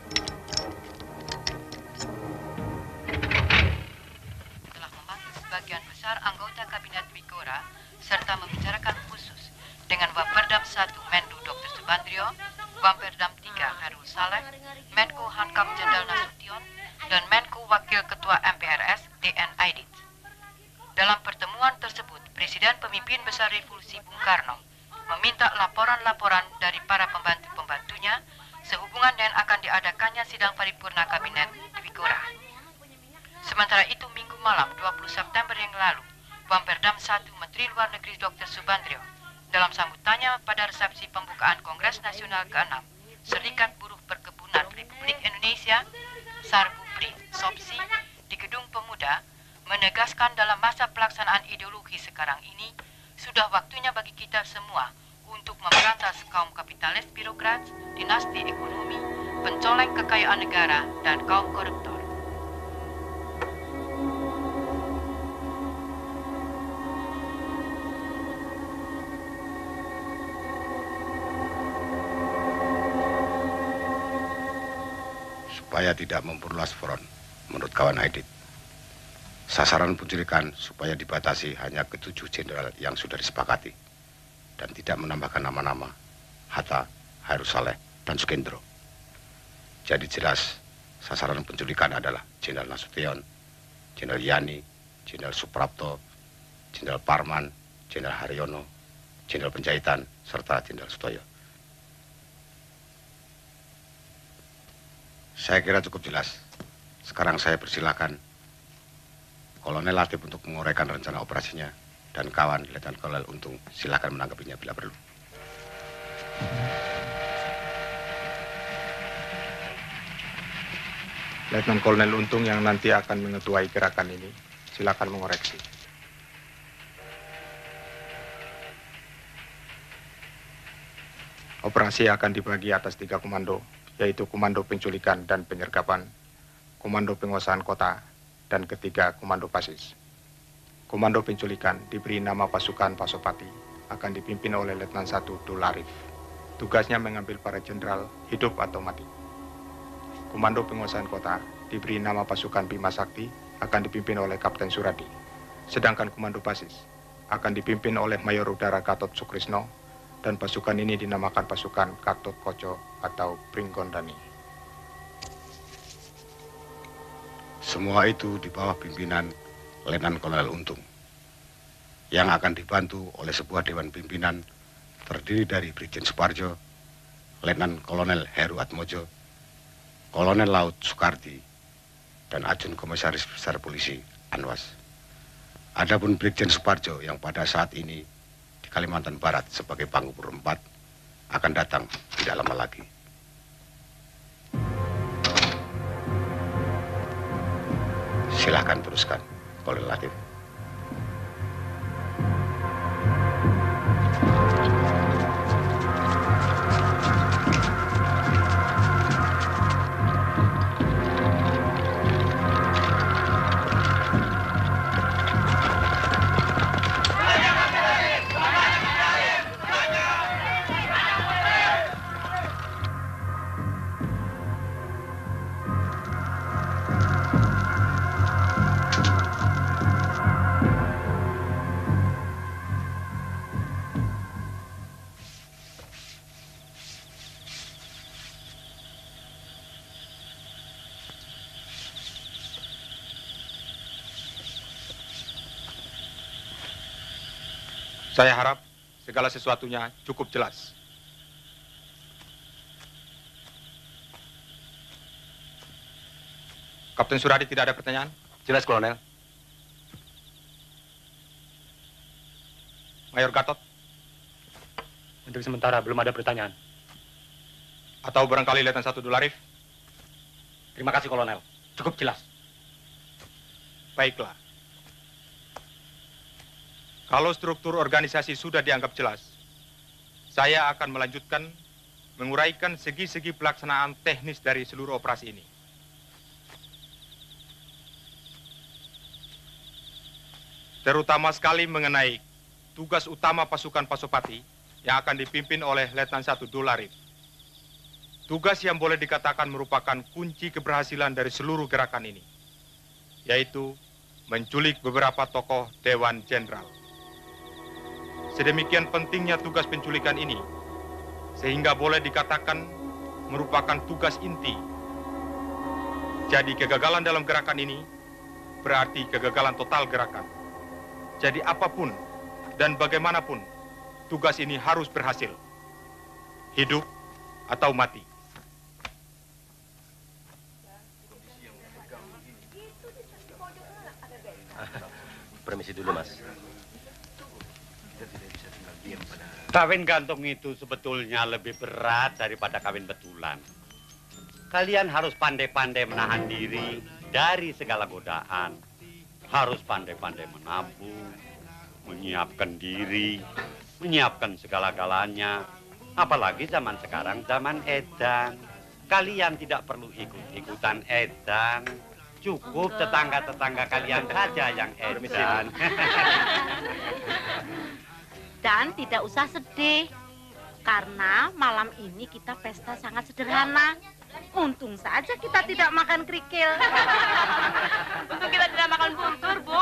Telah memanggil sebagian besar anggota Kabinet Bikora serta membicarakan khusus dengan Waperdam 1 Menlu Dr. Subandrio, Waperdam 3 Harul Saleh, Menko Hankam Jenderal Nasution, dan Menko Wakil Ketua MPRS DN Aidit. Dalam pertemuan tersebut, Presiden Pemimpin Besar Revolusi Bung Karno meminta laporan-laporan dari para pembantu-pembantunya sehubungan dengan akan diadakannya sidang paripurna kabinet di Bikora. Sementara itu, Minggu malam 20 September yang lalu, Waperdam 1 Menteri Luar Negeri Dr. Subandrio dalam sambutannya pada resepsi pembukaan Kongres Nasional ke-6 Serikat Buruh Perkebunan Republik Indonesia Sarbupri Sopsi di Gedung Pemuda menegaskan dalam masa pelaksanaan ideologi sekarang ini sudah waktunya bagi kita semua untuk memberantas kaum kapitalis birokrat, dinasti ekonomi, pencoleng kekayaan negara, dan kaum koruptor. Supaya tidak memperluas front, menurut kawan Aidit. Sasaran penculikan supaya dibatasi hanya ke 7 jenderal yang sudah disepakati dan tidak menambahkan nama-nama Hatta, Harul Saleh, dan Sukendro. Jadi jelas sasaran penculikan adalah Jenderal Nasution, Jenderal Yani, Jenderal Suprapto, Jenderal Parman, Jenderal Haryono, Jenderal Penjahitan, serta Jenderal Sutoyo. Saya kira cukup jelas. Sekarang saya persilakan Kolonel Latif untuk menguraikan rencana operasinya dan kawan Letnan Kolonel Untung silakan menanggapinya bila perlu. Letnan Kolonel Untung yang nanti akan mengetuai gerakan ini, silakan mengoreksi. Operasi akan dibagi atas 3 komando, yaitu Komando Penculikan dan Penyergapan, Komando Penguasaan Kota, dan ketiga Komando Pasis. Komando Penculikan diberi nama pasukan Pasopati, akan dipimpin oleh Letnan 1 Dul Arif. Tugasnya mengambil para jenderal hidup atau mati. Komando Penguasaan Kota diberi nama pasukan Bima Sakti akan dipimpin oleh Kapten Suradi. Sedangkan Komando Basis akan dipimpin oleh Mayor Udara Gatot Sukrisno dan pasukan ini dinamakan pasukan Gatot Koco atau Pringgondani. Semua itu di bawah pimpinan Letnan Kolonel Untung yang akan dibantu oleh sebuah dewan pimpinan terdiri dari Brigjen Suparjo, Letnan Kolonel Heru Atmojo, Kolonel Laut Soekardi, dan Ajun Komisaris Besar Polisi Anwas. Adapun Brigjen Suparjo yang pada saat ini di Kalimantan Barat sebagai Panggur 4 akan datang tidak lama lagi. Silahkan teruskan, Kolonel Latif. Saya harap segala sesuatunya cukup jelas. Kapten Suradi tidak ada pertanyaan? Jelas, Kolonel. Mayor Gatot? Untuk sementara belum ada pertanyaan. Atau barangkali Letnan 1 Dularif? Terima kasih, Kolonel. Cukup jelas. Baiklah. Kalau struktur organisasi sudah dianggap jelas, saya akan melanjutkan menguraikan segi-segi pelaksanaan teknis dari seluruh operasi ini. Terutama sekali mengenai tugas utama pasukan Pasopati yang akan dipimpin oleh Letnan 1 Dularif. Tugas yang boleh dikatakan merupakan kunci keberhasilan dari seluruh gerakan ini, yaitu menculik beberapa tokoh Dewan Jenderal. Sedemikian pentingnya tugas penculikan ini, sehingga boleh dikatakan merupakan tugas inti. Jadi kegagalan dalam gerakan ini berarti kegagalan total gerakan. Jadi apapun dan bagaimanapun, tugas ini harus berhasil. Hidup atau mati. Permisi dulu, Mas. Kawin gantung itu sebetulnya lebih berat daripada kawin betulan. Kalian harus pandai-pandai menahan diri dari segala godaan. Harus pandai-pandai menabung, menyiapkan diri, menyiapkan segala-galanya. Apalagi zaman sekarang, zaman edan. Kalian tidak perlu ikut-ikutan edan. Cukup tetangga-tetangga kalian saja yang edan. Dan tidak usah sedih, karena malam ini kita pesta sangat sederhana. Untung saja kita tidak makan kerikil. Untung kita tidak makan buntur, Bu.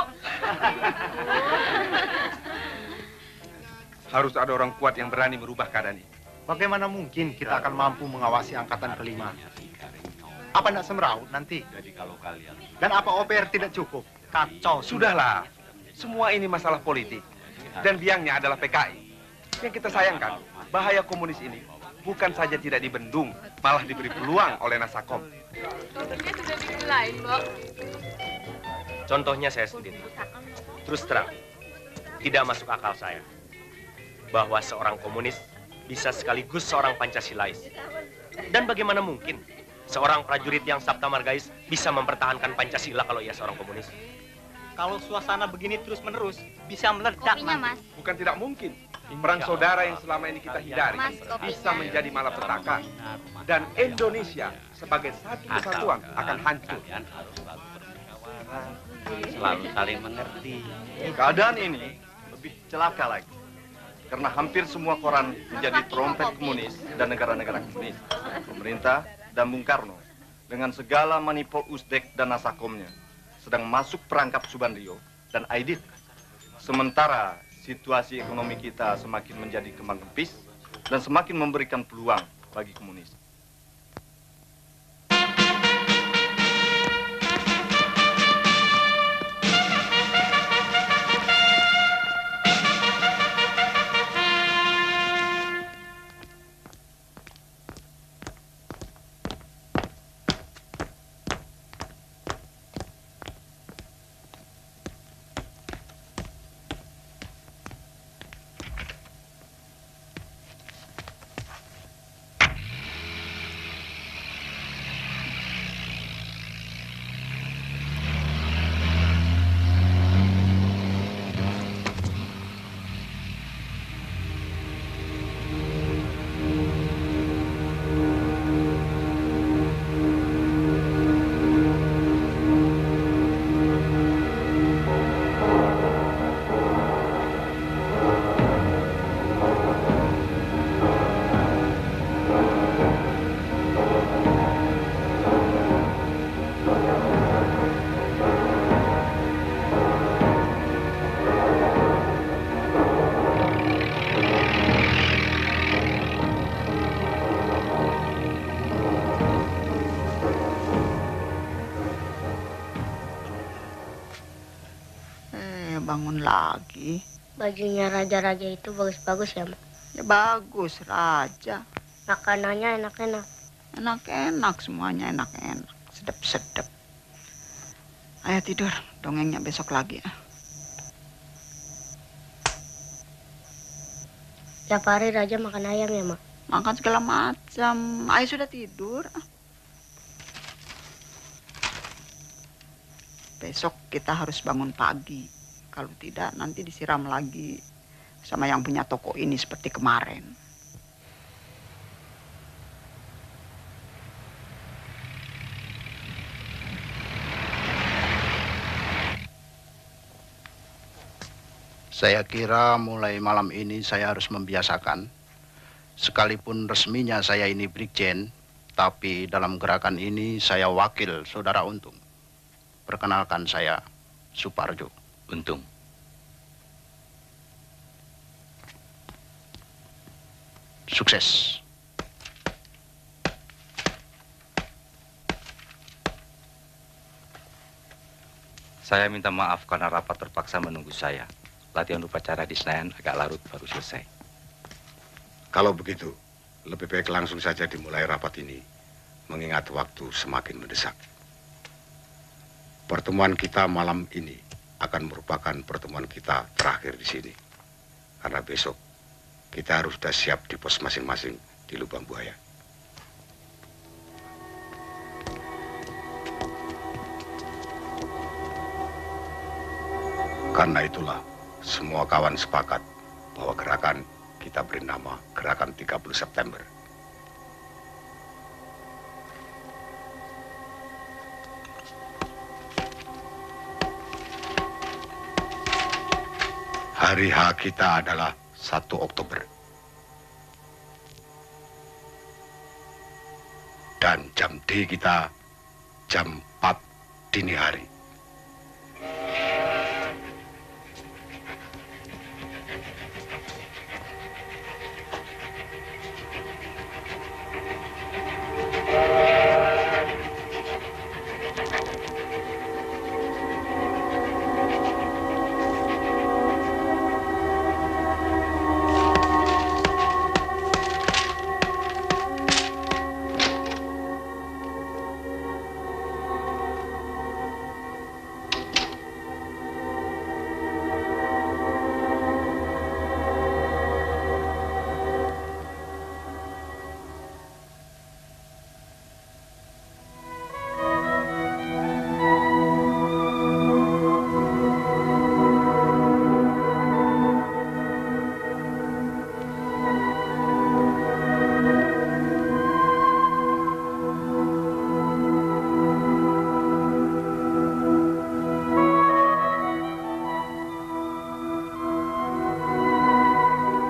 Harus ada orang kuat yang berani merubah keadaan ini. Bagaimana mungkin kita akan mampu mengawasi angkatan kelima? Apa nak semeraut nanti? Dan apa OPR tidak cukup? Kacau. Sudahlah, semua ini masalah politik. Dan biangnya adalah PKI. Yang kita sayangkan, bahaya komunis ini bukan saja tidak dibendung, malah diberi peluang oleh Nasakom. Contohnya sudah bikin lain, Mbak. Contohnya saya sendiri. Terus terang, tidak masuk akal saya bahwa seorang komunis bisa sekaligus seorang Pancasilais. Dan bagaimana mungkin seorang prajurit yang Sabta Margais bisa mempertahankan Pancasila kalau ia seorang komunis? Kalau suasana begini terus-menerus, bisa meledak. Mas. Bukan tidak mungkin. Perang saudara yang selama ini kita hindari bisa menjadi malapetaka. Dan Indonesia sebagai satu kesatuan akan hancur. Selalu saling mengerti. Keadaan ini lebih celaka lagi. Karena hampir semua koran menjadi trompet komunis dan negara-negara komunis. Pemerintah dan Bung Karno dengan segala manipul Uzbek dan Nasakomnya sedang masuk perangkap Subandrio dan Aidit. Sementara situasi ekonomi kita semakin menjadi kembang kempis dan semakin memberikan peluang bagi komunis. Bangun lagi. Bajunya raja-raja itu bagus-bagus ya, Mak? Ya bagus, raja. Makanannya enak-enak. Enak-enak, semuanya enak-enak. Sedap-sedap. Ayo tidur, dongengnya besok lagi ya. Tiap hari raja makan ayam ya, Mak? Makan segala macam. Ayo sudah tidur. Besok kita harus bangun pagi. Kalau tidak, nanti disiram lagi sama yang punya toko ini seperti kemarin. Saya kira mulai malam ini saya harus membiasakan. Sekalipun resminya saya ini Brigjen, tapi dalam gerakan ini saya wakil Saudara Untung. Perkenalkan saya, Suparjo. Untung. Sukses. Saya minta maaf karena rapat terpaksa menunggu saya. Latihan upacara di Senayan agak larut baru selesai. Kalau begitu, lebih baik langsung saja dimulai rapat ini, mengingat waktu semakin mendesak. Pertemuan kita malam ini akan merupakan pertemuan kita terakhir di sini. Karena besok kita harus sudah siap di pos masing-masing di Lubang Buaya. Karena itulah semua kawan sepakat bahwa gerakan kita beri nama Gerakan 30 September. Hari H kita adalah 1 Oktober. Dan jam D kita jam 4 dini hari.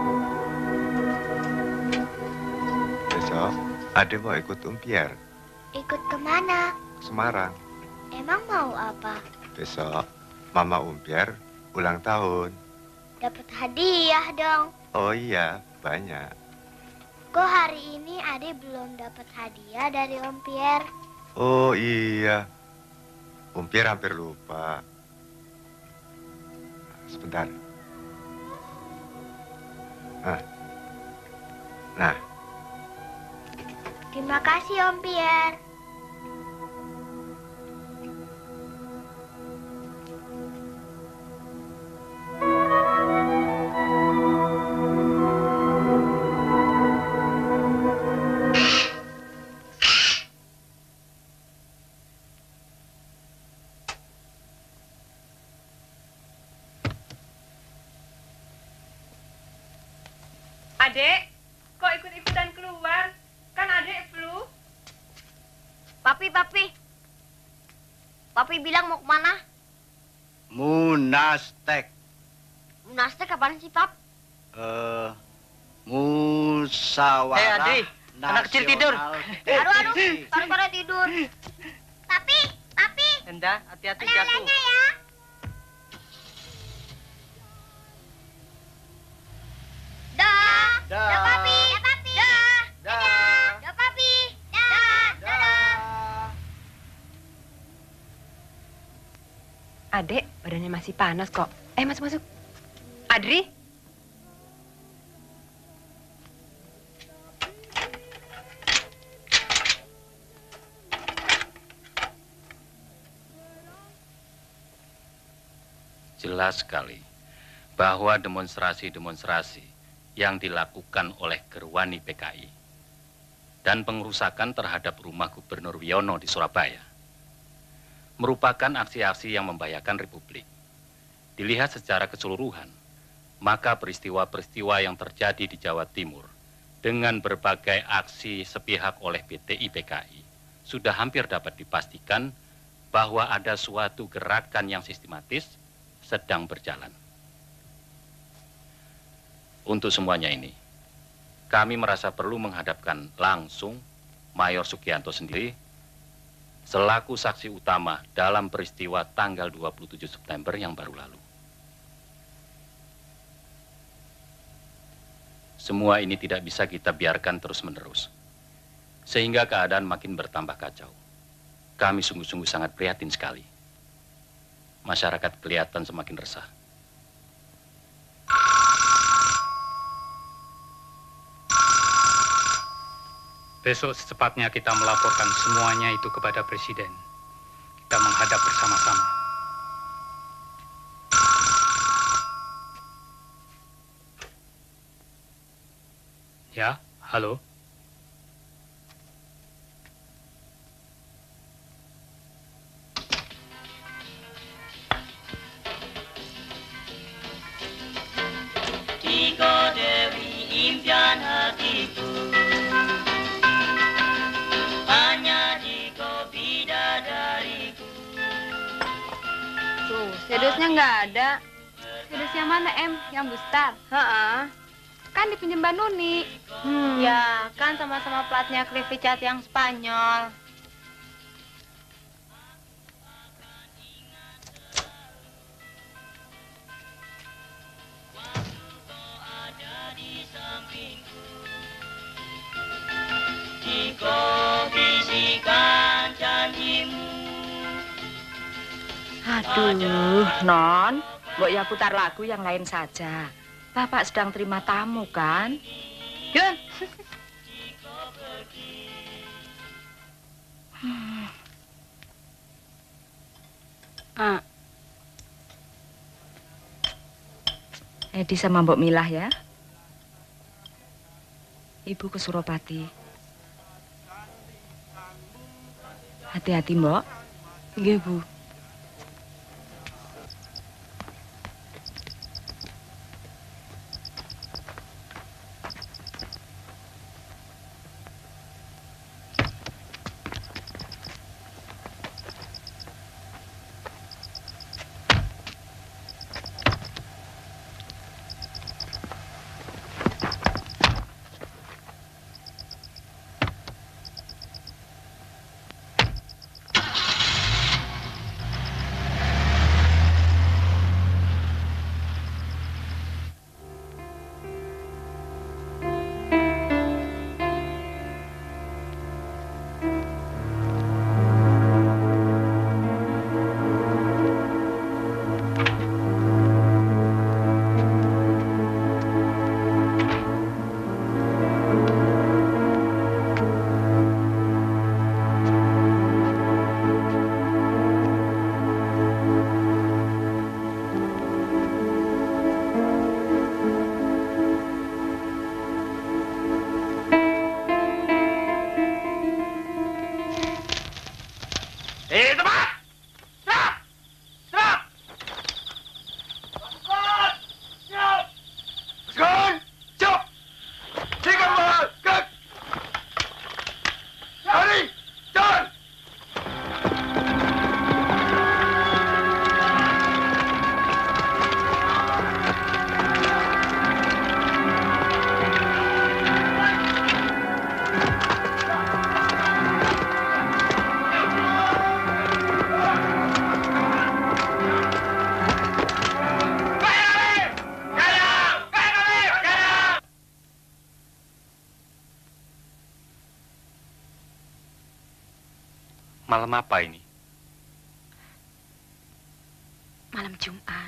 Ade mau ikut Pierre. Ikut kemana? Semarang. Emang mau apa? Besok Mama Umpier ulang tahun. Dapat hadiah dong. Oh iya, banyak. Kok hari ini Ade belum dapat hadiah dari Om Pierre? Oh iya. Umpier hampir lupa. Sebentar. Nah. Terima kasih Om Pierre. Adek, kok ikut-ikutan keluar? Kan adek flu. Papi. Papi bilang mau kemana? Munastek. Munastek apaan sih, Pap? Musyawarah. Adri, anak kecil tidur. Aduh, sore-sore tidur. Papi. Enda, hati-hati jatuh. Ya. Dah, Papi. Dah, Papi. Adek, badannya masih panas kok. Masuk. Adri? Jelas sekali bahwa demonstrasi-demonstrasi yang dilakukan oleh Gerwani PKI dan pengerusakan terhadap rumah Gubernur Wiono di Surabaya merupakan aksi-aksi yang membahayakan Republik. Dilihat secara keseluruhan, maka peristiwa-peristiwa yang terjadi di Jawa Timur dengan berbagai aksi sepihak oleh PTI PKI sudah hampir dapat dipastikan bahwa ada suatu gerakan yang sistematis sedang berjalan. Untuk semuanya ini, kami merasa perlu menghadapkan langsung Mayor Sugianto sendiri selaku saksi utama dalam peristiwa tanggal 27 September yang baru lalu. Semua ini tidak bisa kita biarkan terus-menerus, sehingga keadaan makin bertambah kacau. Kami sungguh-sungguh sangat prihatin sekali. Masyarakat kelihatan semakin resah. Besok secepatnya kita melaporkan semuanya itu kepada Presiden. Kita menghadap bersama-sama. Ya, halo. Tiga Dewi impian hatiku, hanya di kau bidadariku. Tuh, sedusnya nggak ada. Sedus yang mana, Em? Yang besar? Kan dipinjam Mbak Nuni. Ya, kan sama-sama platnya Cliffy yang Spanyol. Kau bisikan janjimu. Aduh, Non. Mbok ya putar lagu yang lain saja. Bapak sedang terima tamu, kan? Yun. Edi sama Mbok Milah ya. Ibu ke Suropati. Hati-hati, Mbok. Nggih, Bu. Tepat! Serap! Serap! Pasukan, siap! Tiga kembali, gerak! Lari, jalan! Malam apa ini? Malam Jumat.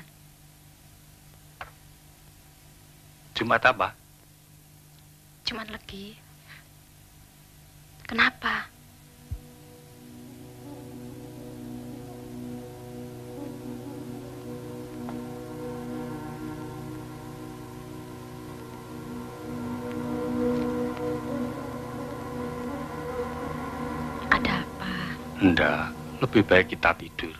Jumat apa? Jumat Legi. Kenapa? Ada apa? Enggak, lebih baik kita tidur.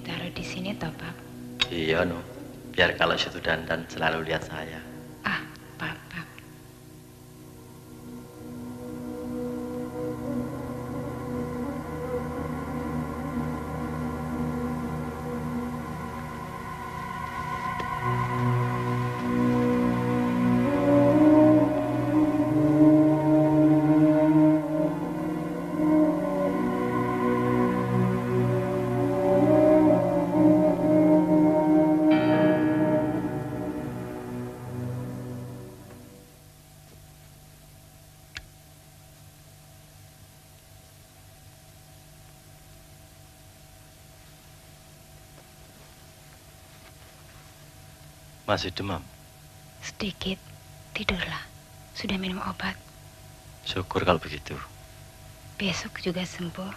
ditaruh di sini toh, Bab? Iya, no. Biar kalau situ dandan selalu lihat saya. Ah, Bab. Masih demam? Sedikit. Tidurlah. Sudah minum obat. Syukur kalau begitu. Besok juga sembuh.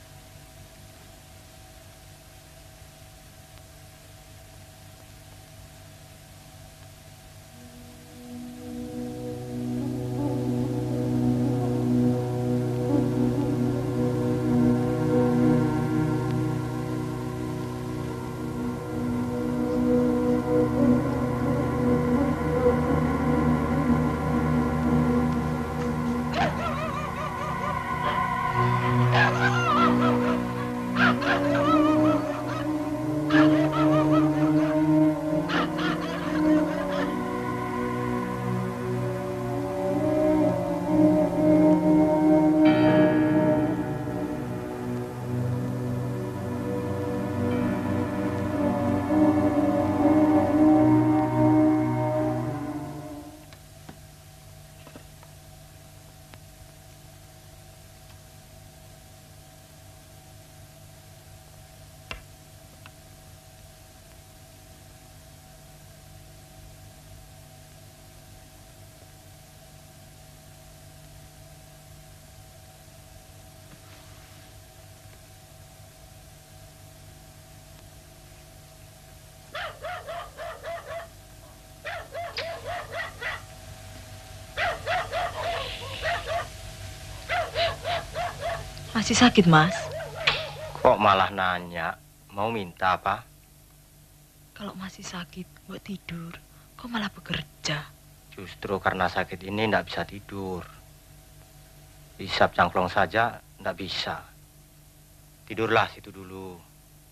Masih sakit, Mas? Kok malah nanya? Mau minta apa? Kalau masih sakit, buat tidur. Kok malah bekerja? Justru karena sakit ini ndak bisa tidur. Hisap cangklong saja ndak bisa. Tidurlah situ dulu.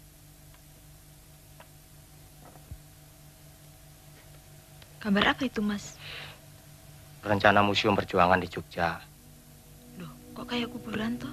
Kabar apa itu, Mas? Rencana Museum Perjuangan di Jogja. Loh, kok kayak kuburan toh?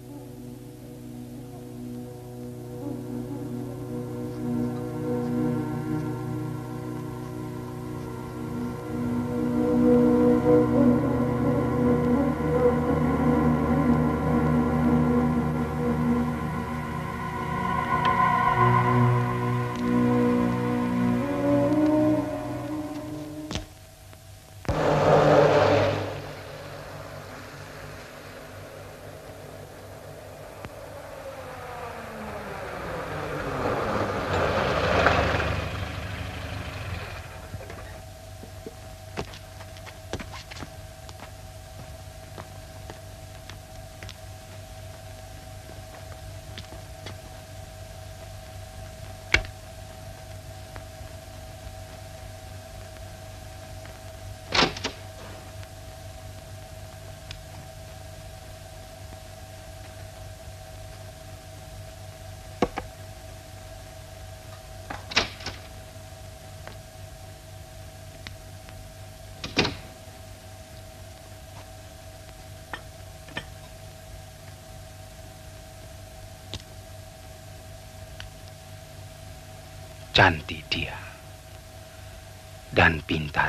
Cantik dia dan pintar.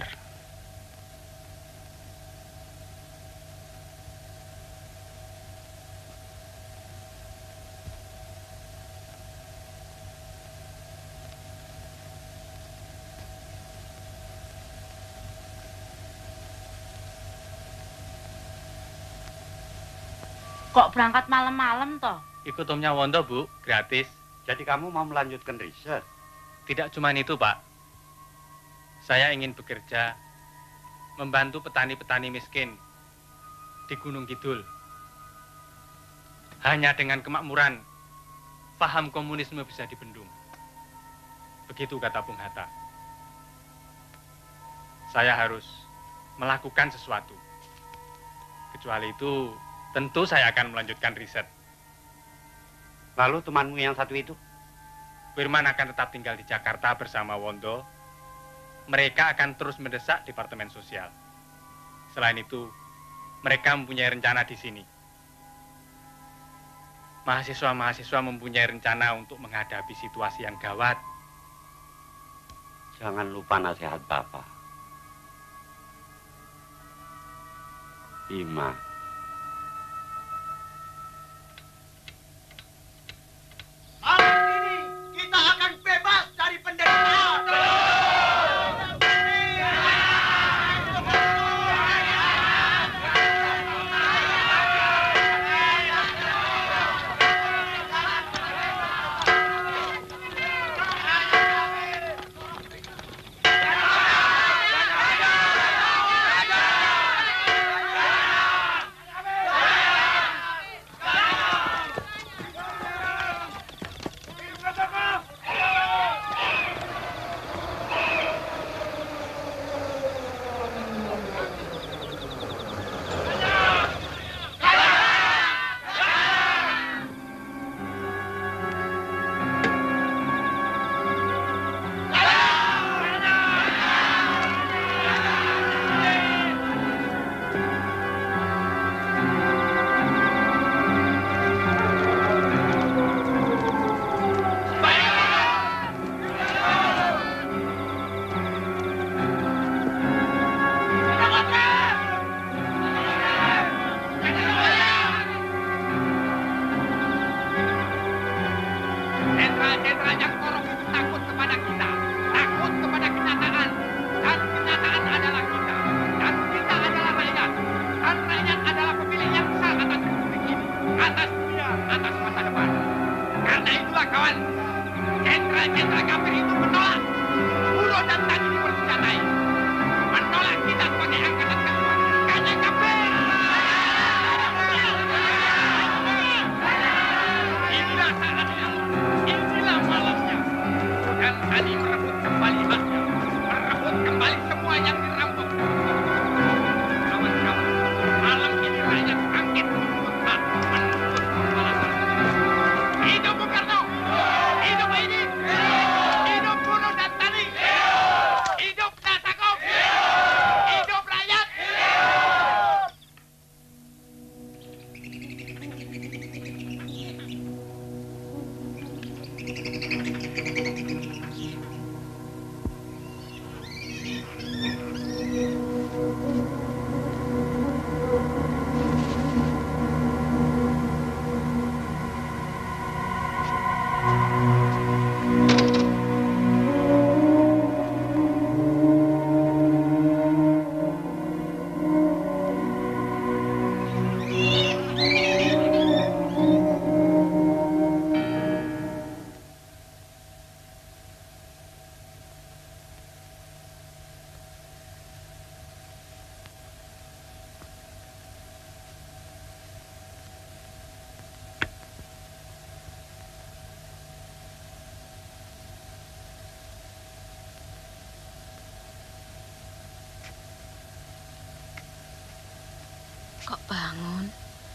Kok berangkat malam-malam toh? Ikut Omnya Wondo, Bu, gratis. Jadi kamu mau melanjutkan riset? Tidak cuma itu, Pak. Saya ingin bekerja membantu petani-petani miskin di Gunung Kidul. Hanya dengan kemakmuran, paham komunisme bisa dibendung. Begitu kata Bung Hatta. Saya harus melakukan sesuatu. Kecuali itu, tentu saya akan melanjutkan riset. Lalu temanmu yang satu itu? Firman akan tetap tinggal di Jakarta bersama Wondo. Mereka akan terus mendesak Departemen Sosial. Selain itu, mereka mempunyai rencana di sini. Mahasiswa-mahasiswa mempunyai rencana untuk menghadapi situasi yang gawat. Jangan lupa nasihat Bapak. Bima. Malam ini kita akan bebas dari penderitaan. Kok bangun?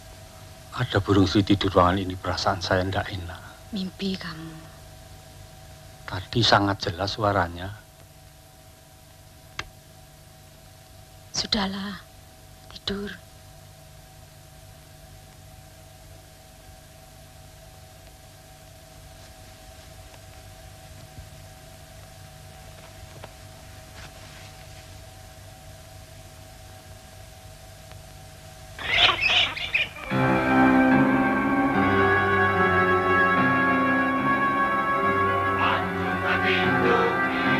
Ada burung siti di ruangan ini, perasaan saya tidak enak. Mimpi kamu. Tadi sangat jelas suaranya. Sudahlah, tidur.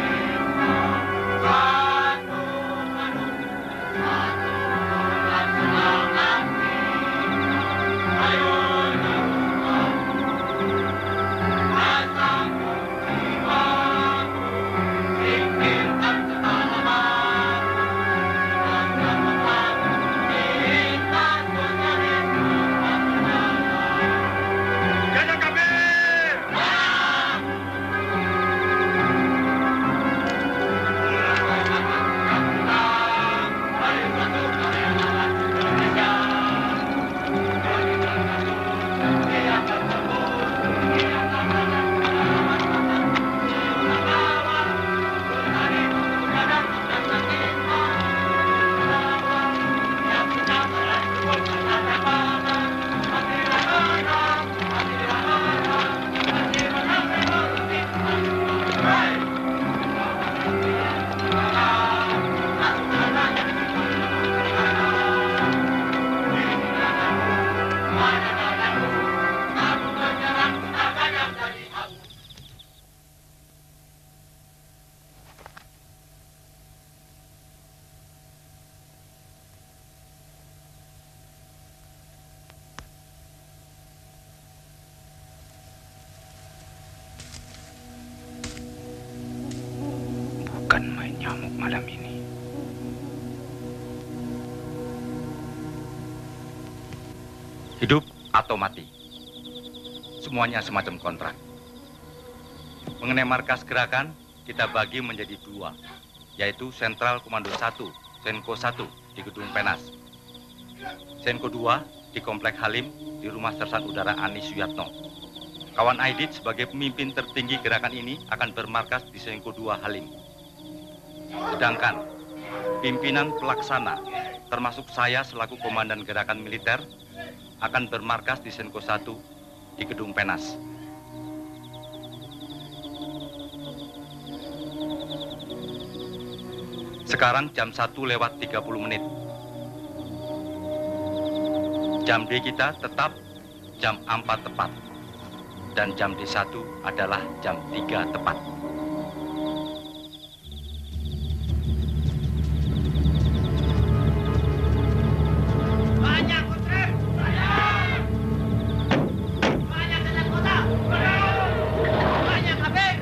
Satu malam ini. Hidup atau mati. Semuanya semacam kontrak. Mengenai markas gerakan, kita bagi menjadi dua, yaitu Sentral Komando 1, Senko 1 di Gedung Penas. Senko 2 di Komplek Halim di Rumah Sersan Udara Ani Suyatno. Kawan Aidit sebagai pemimpin tertinggi gerakan ini akan bermarkas di Senko 2 Halim. Sedangkan pimpinan pelaksana, termasuk saya selaku komandan gerakan militer, akan bermarkas di Senko 1 di Gedung Penas. Sekarang jam 1:30. Jam D kita tetap jam 4 tepat. Dan jam D1 adalah jam 3 tepat. Banyak kontrak! Banyak dalam kota! Banyak kabel!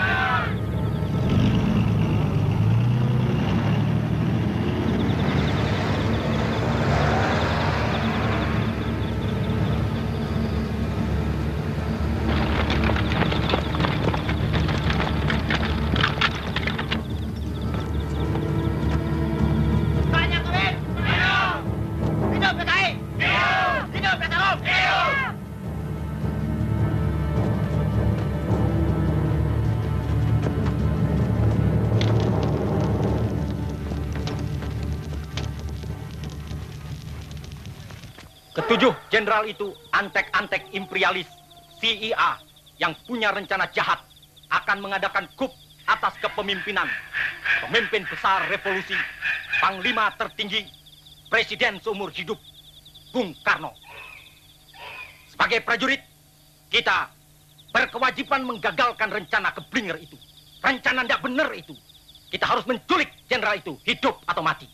Ketujuh jenderal itu antek-antek imperialis CIA yang punya rencana jahat akan mengadakan coup atas kepemimpinan pemimpin besar revolusi, panglima tertinggi, presiden seumur hidup, Bung Karno. Sebagai prajurit, kita berkewajiban menggagalkan rencana keblinger itu. Rencana tidak benar itu. Kita harus menculik jenderal itu, hidup atau mati.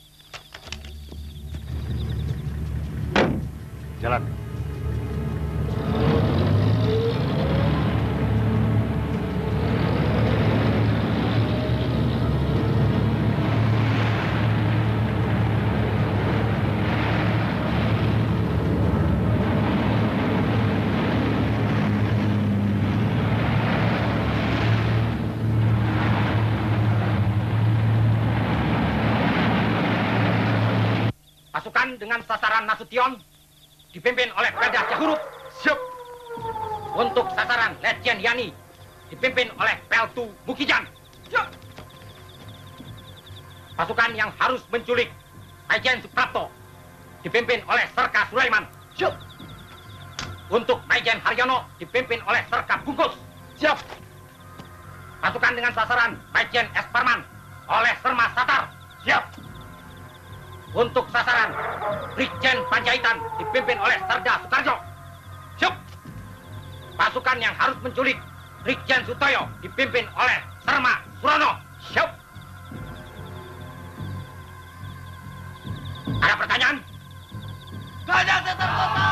Jalan. Pasukan dengan sasaran Nasution dipimpin oleh Pelda Cahuruk. Siap. Untuk sasaran Letjen Yani dipimpin oleh Peltu Mukijan. Siap. Pasukan yang harus menculik Majen Suprapto dipimpin oleh Serka Sulaiman. Siap. Untuk Majen Haryono dipimpin oleh Serka Bungkus. Siap. Pasukan dengan sasaran Majen S. Parman oleh Serma Satar. Siap. Untuk sasaran Brigjen Panjaitan dipimpin oleh Sarda Soekarjo. Siap. Pasukan yang harus menculik Brigjen Sutoyo dipimpin oleh Serma Surono. Siap. Ada pertanyaan? Gajah tetap kota!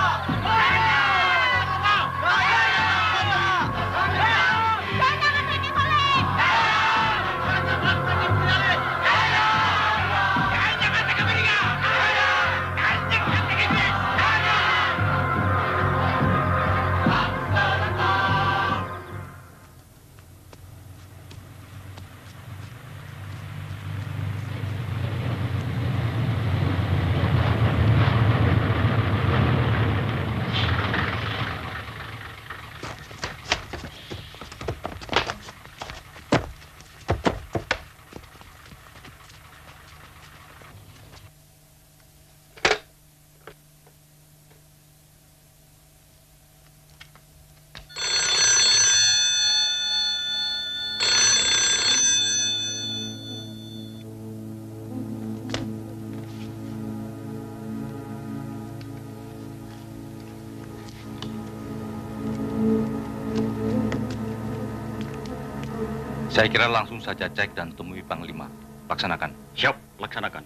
Saya kira langsung saja cek dan temui Panglima. Laksanakan. Siap, laksanakan.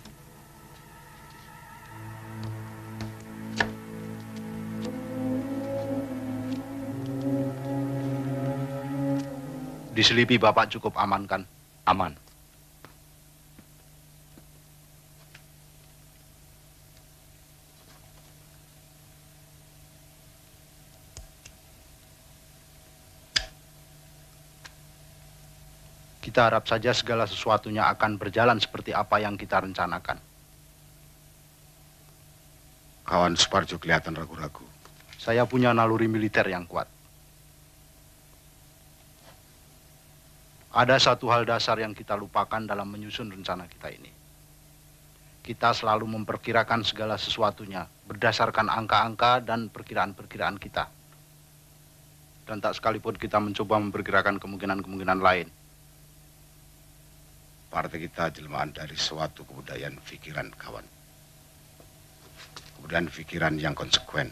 Diselipi Bapak cukup aman kan? Aman. Kita harap saja segala sesuatunya akan berjalan seperti apa yang kita rencanakan. Kawan Suparjo kelihatan ragu-ragu. Saya punya naluri militer yang kuat. Ada satu hal dasar yang kita lupakan dalam menyusun rencana kita ini. Kita selalu memperkirakan segala sesuatunya berdasarkan angka-angka dan perkiraan-perkiraan kita. Dan tak sekalipun kita mencoba memperkirakan kemungkinan-kemungkinan lain. Partai kita jelmaan dari suatu kebudayaan pikiran, kawan. Kebudayaan pikiran yang konsekuen.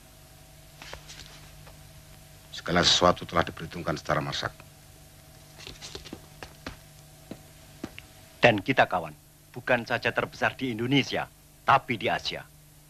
Segala sesuatu telah diperhitungkan secara masak. Dan kita, kawan, bukan saja terbesar di Indonesia, tapi di Asia.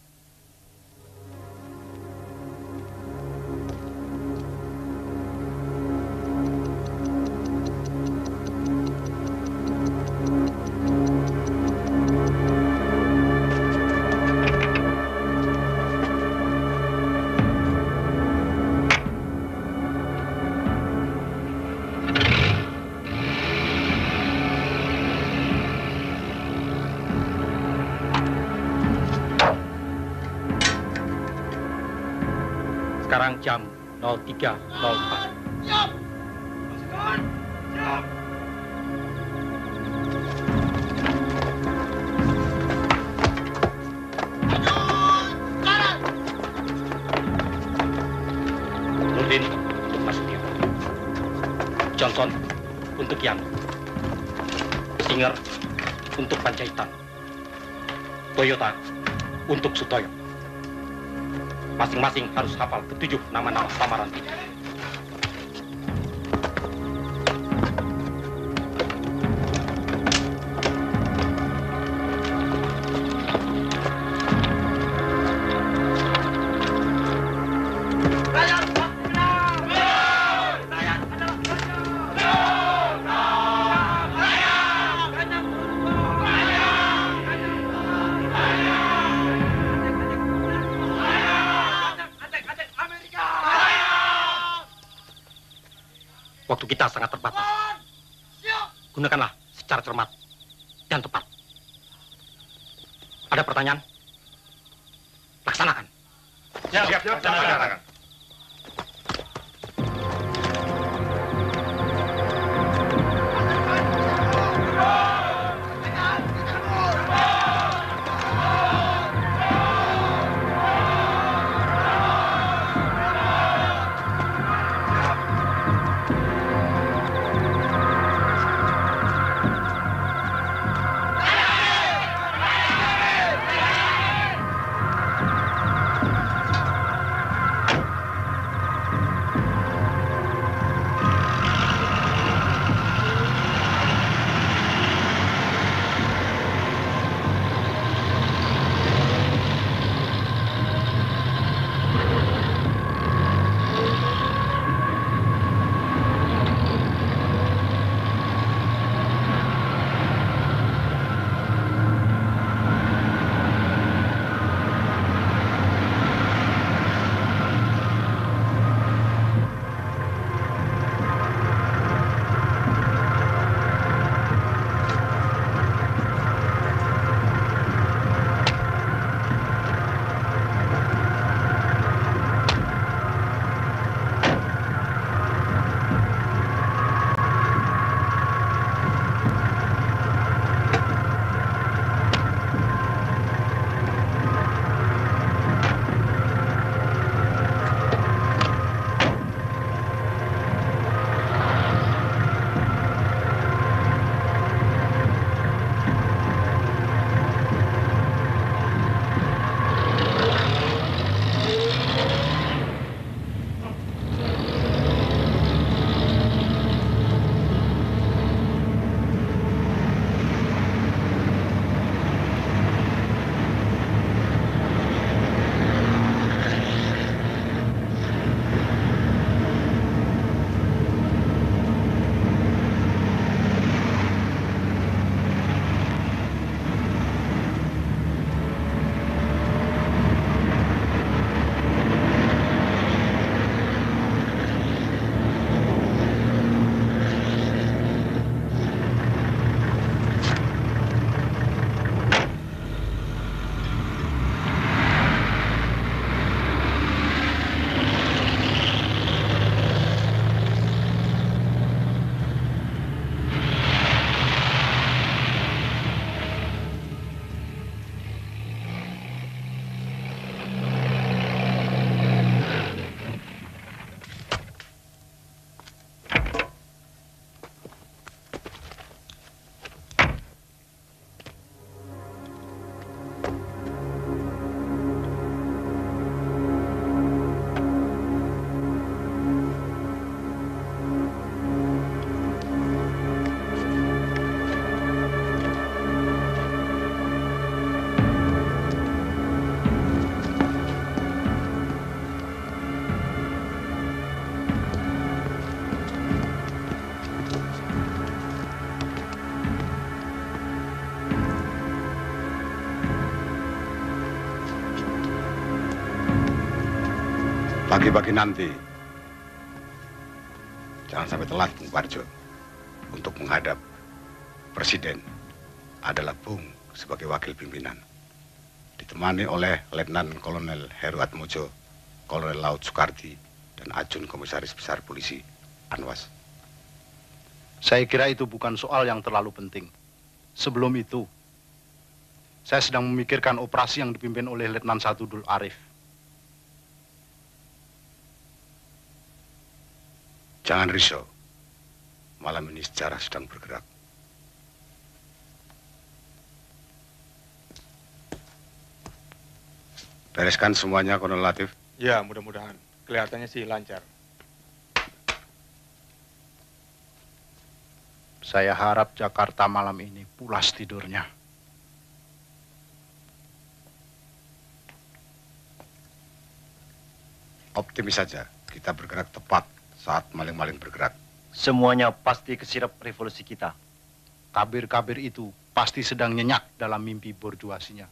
Sekarang jam 03.04. Siap! Pasukan, siap! Nurdin untuk Pasutia. Johnson untuk Yan. Singer untuk Panjaitan. Toyota untuk Sutoyo. Masing-masing harus hafal ketujuh nama-nama samaran kita. Waktu kita sangat terbatas. Gunakanlah secara cermat dan tepat. Ada pertanyaan? Laksanakan. Siap, laksanakan. Pagi-pagi nanti, jangan sampai telat Bung Parjo untuk menghadap Presiden adalah Bung sebagai wakil pimpinan. Ditemani oleh Letnan Kolonel Heru Atmojo, Kolonel Laut Soekardi, dan Ajun Komisaris Besar Polisi Anwas. Saya kira itu bukan soal yang terlalu penting. Sebelum itu, saya sedang memikirkan operasi yang dipimpin oleh Letnan 1 Dul Arif. Jangan risau, malam ini sejarah sedang bergerak. Bereskan semuanya, Kolonel Latif. Ya, mudah-mudahan. Kelihatannya sih lancar. Saya harap Jakarta malam ini pulas tidurnya. Optimis saja, kita bergerak tepat saat maling-maling bergerak. Semuanya pasti kesirap revolusi kita. Kabir-kabir itu pasti sedang nyenyak dalam mimpi borjuasinya.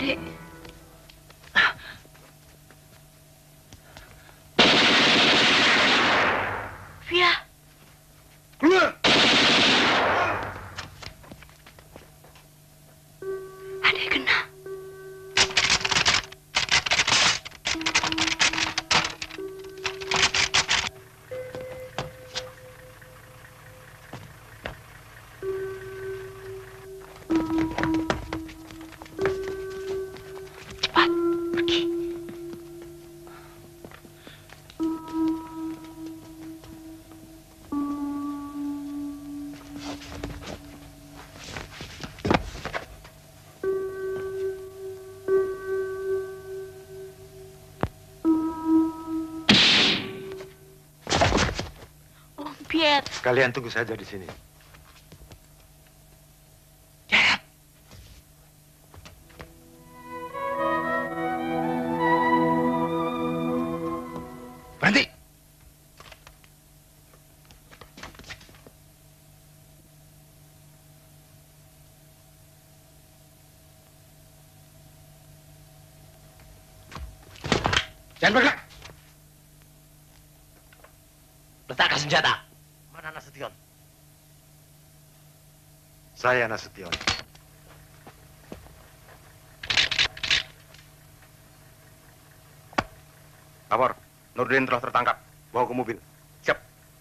Dek. Via. Keluar. Ada yang kena. Cepat, pergi. Piet. Kalian tunggu saja di sini. Berhenti. Jangan bergerak. Letakkan senjata. Mana Nasution? Saya Nasution. Kabar, Nurdin telah tertangkap. Bawa ke mobil. Siap.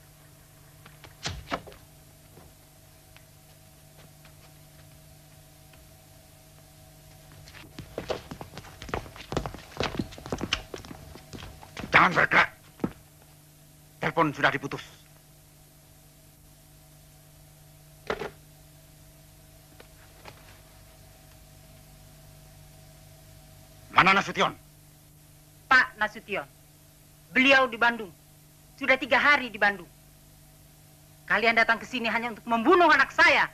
Jangan bergerak. Telepon sudah diputus. Mana Nasution? Pak Nasution, beliau di Bandung. Sudah 3 hari di Bandung. Kalian datang ke sini hanya untuk membunuh anak saya.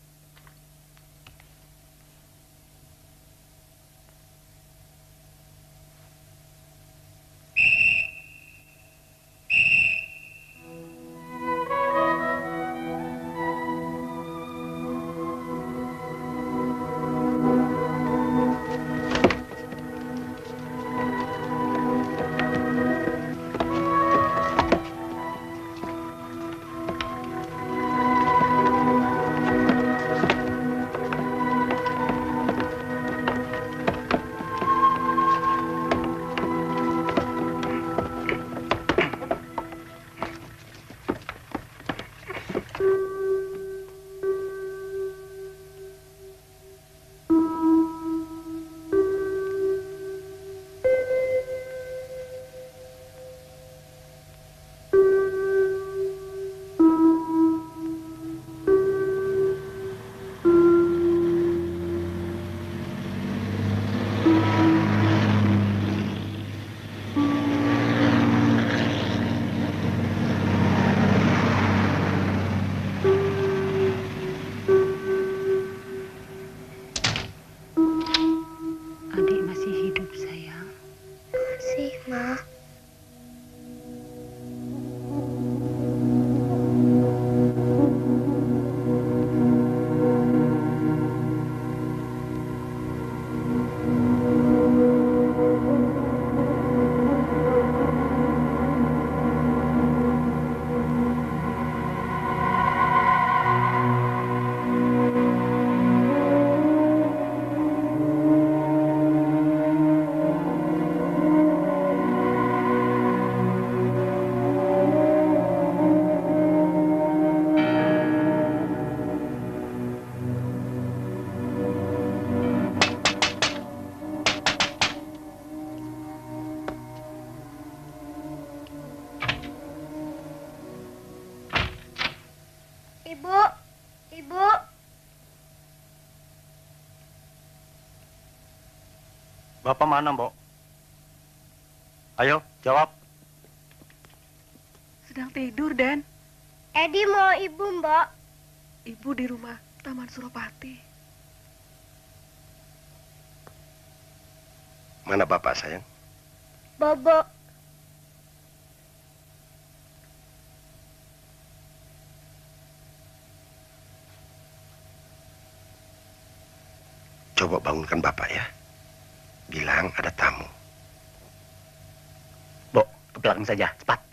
Ibu, Ibu. Bapak mana, Mbok? Ayo, jawab. Sedang tidur, Dan. Edi mau ibu, Mbak. Ibu di rumah Taman Suropati. Mana Bapak, sayang? Bobo. Coba bangunkan Bapak ya. Bilang ada tamu. Bo, ke belakang saja, cepat.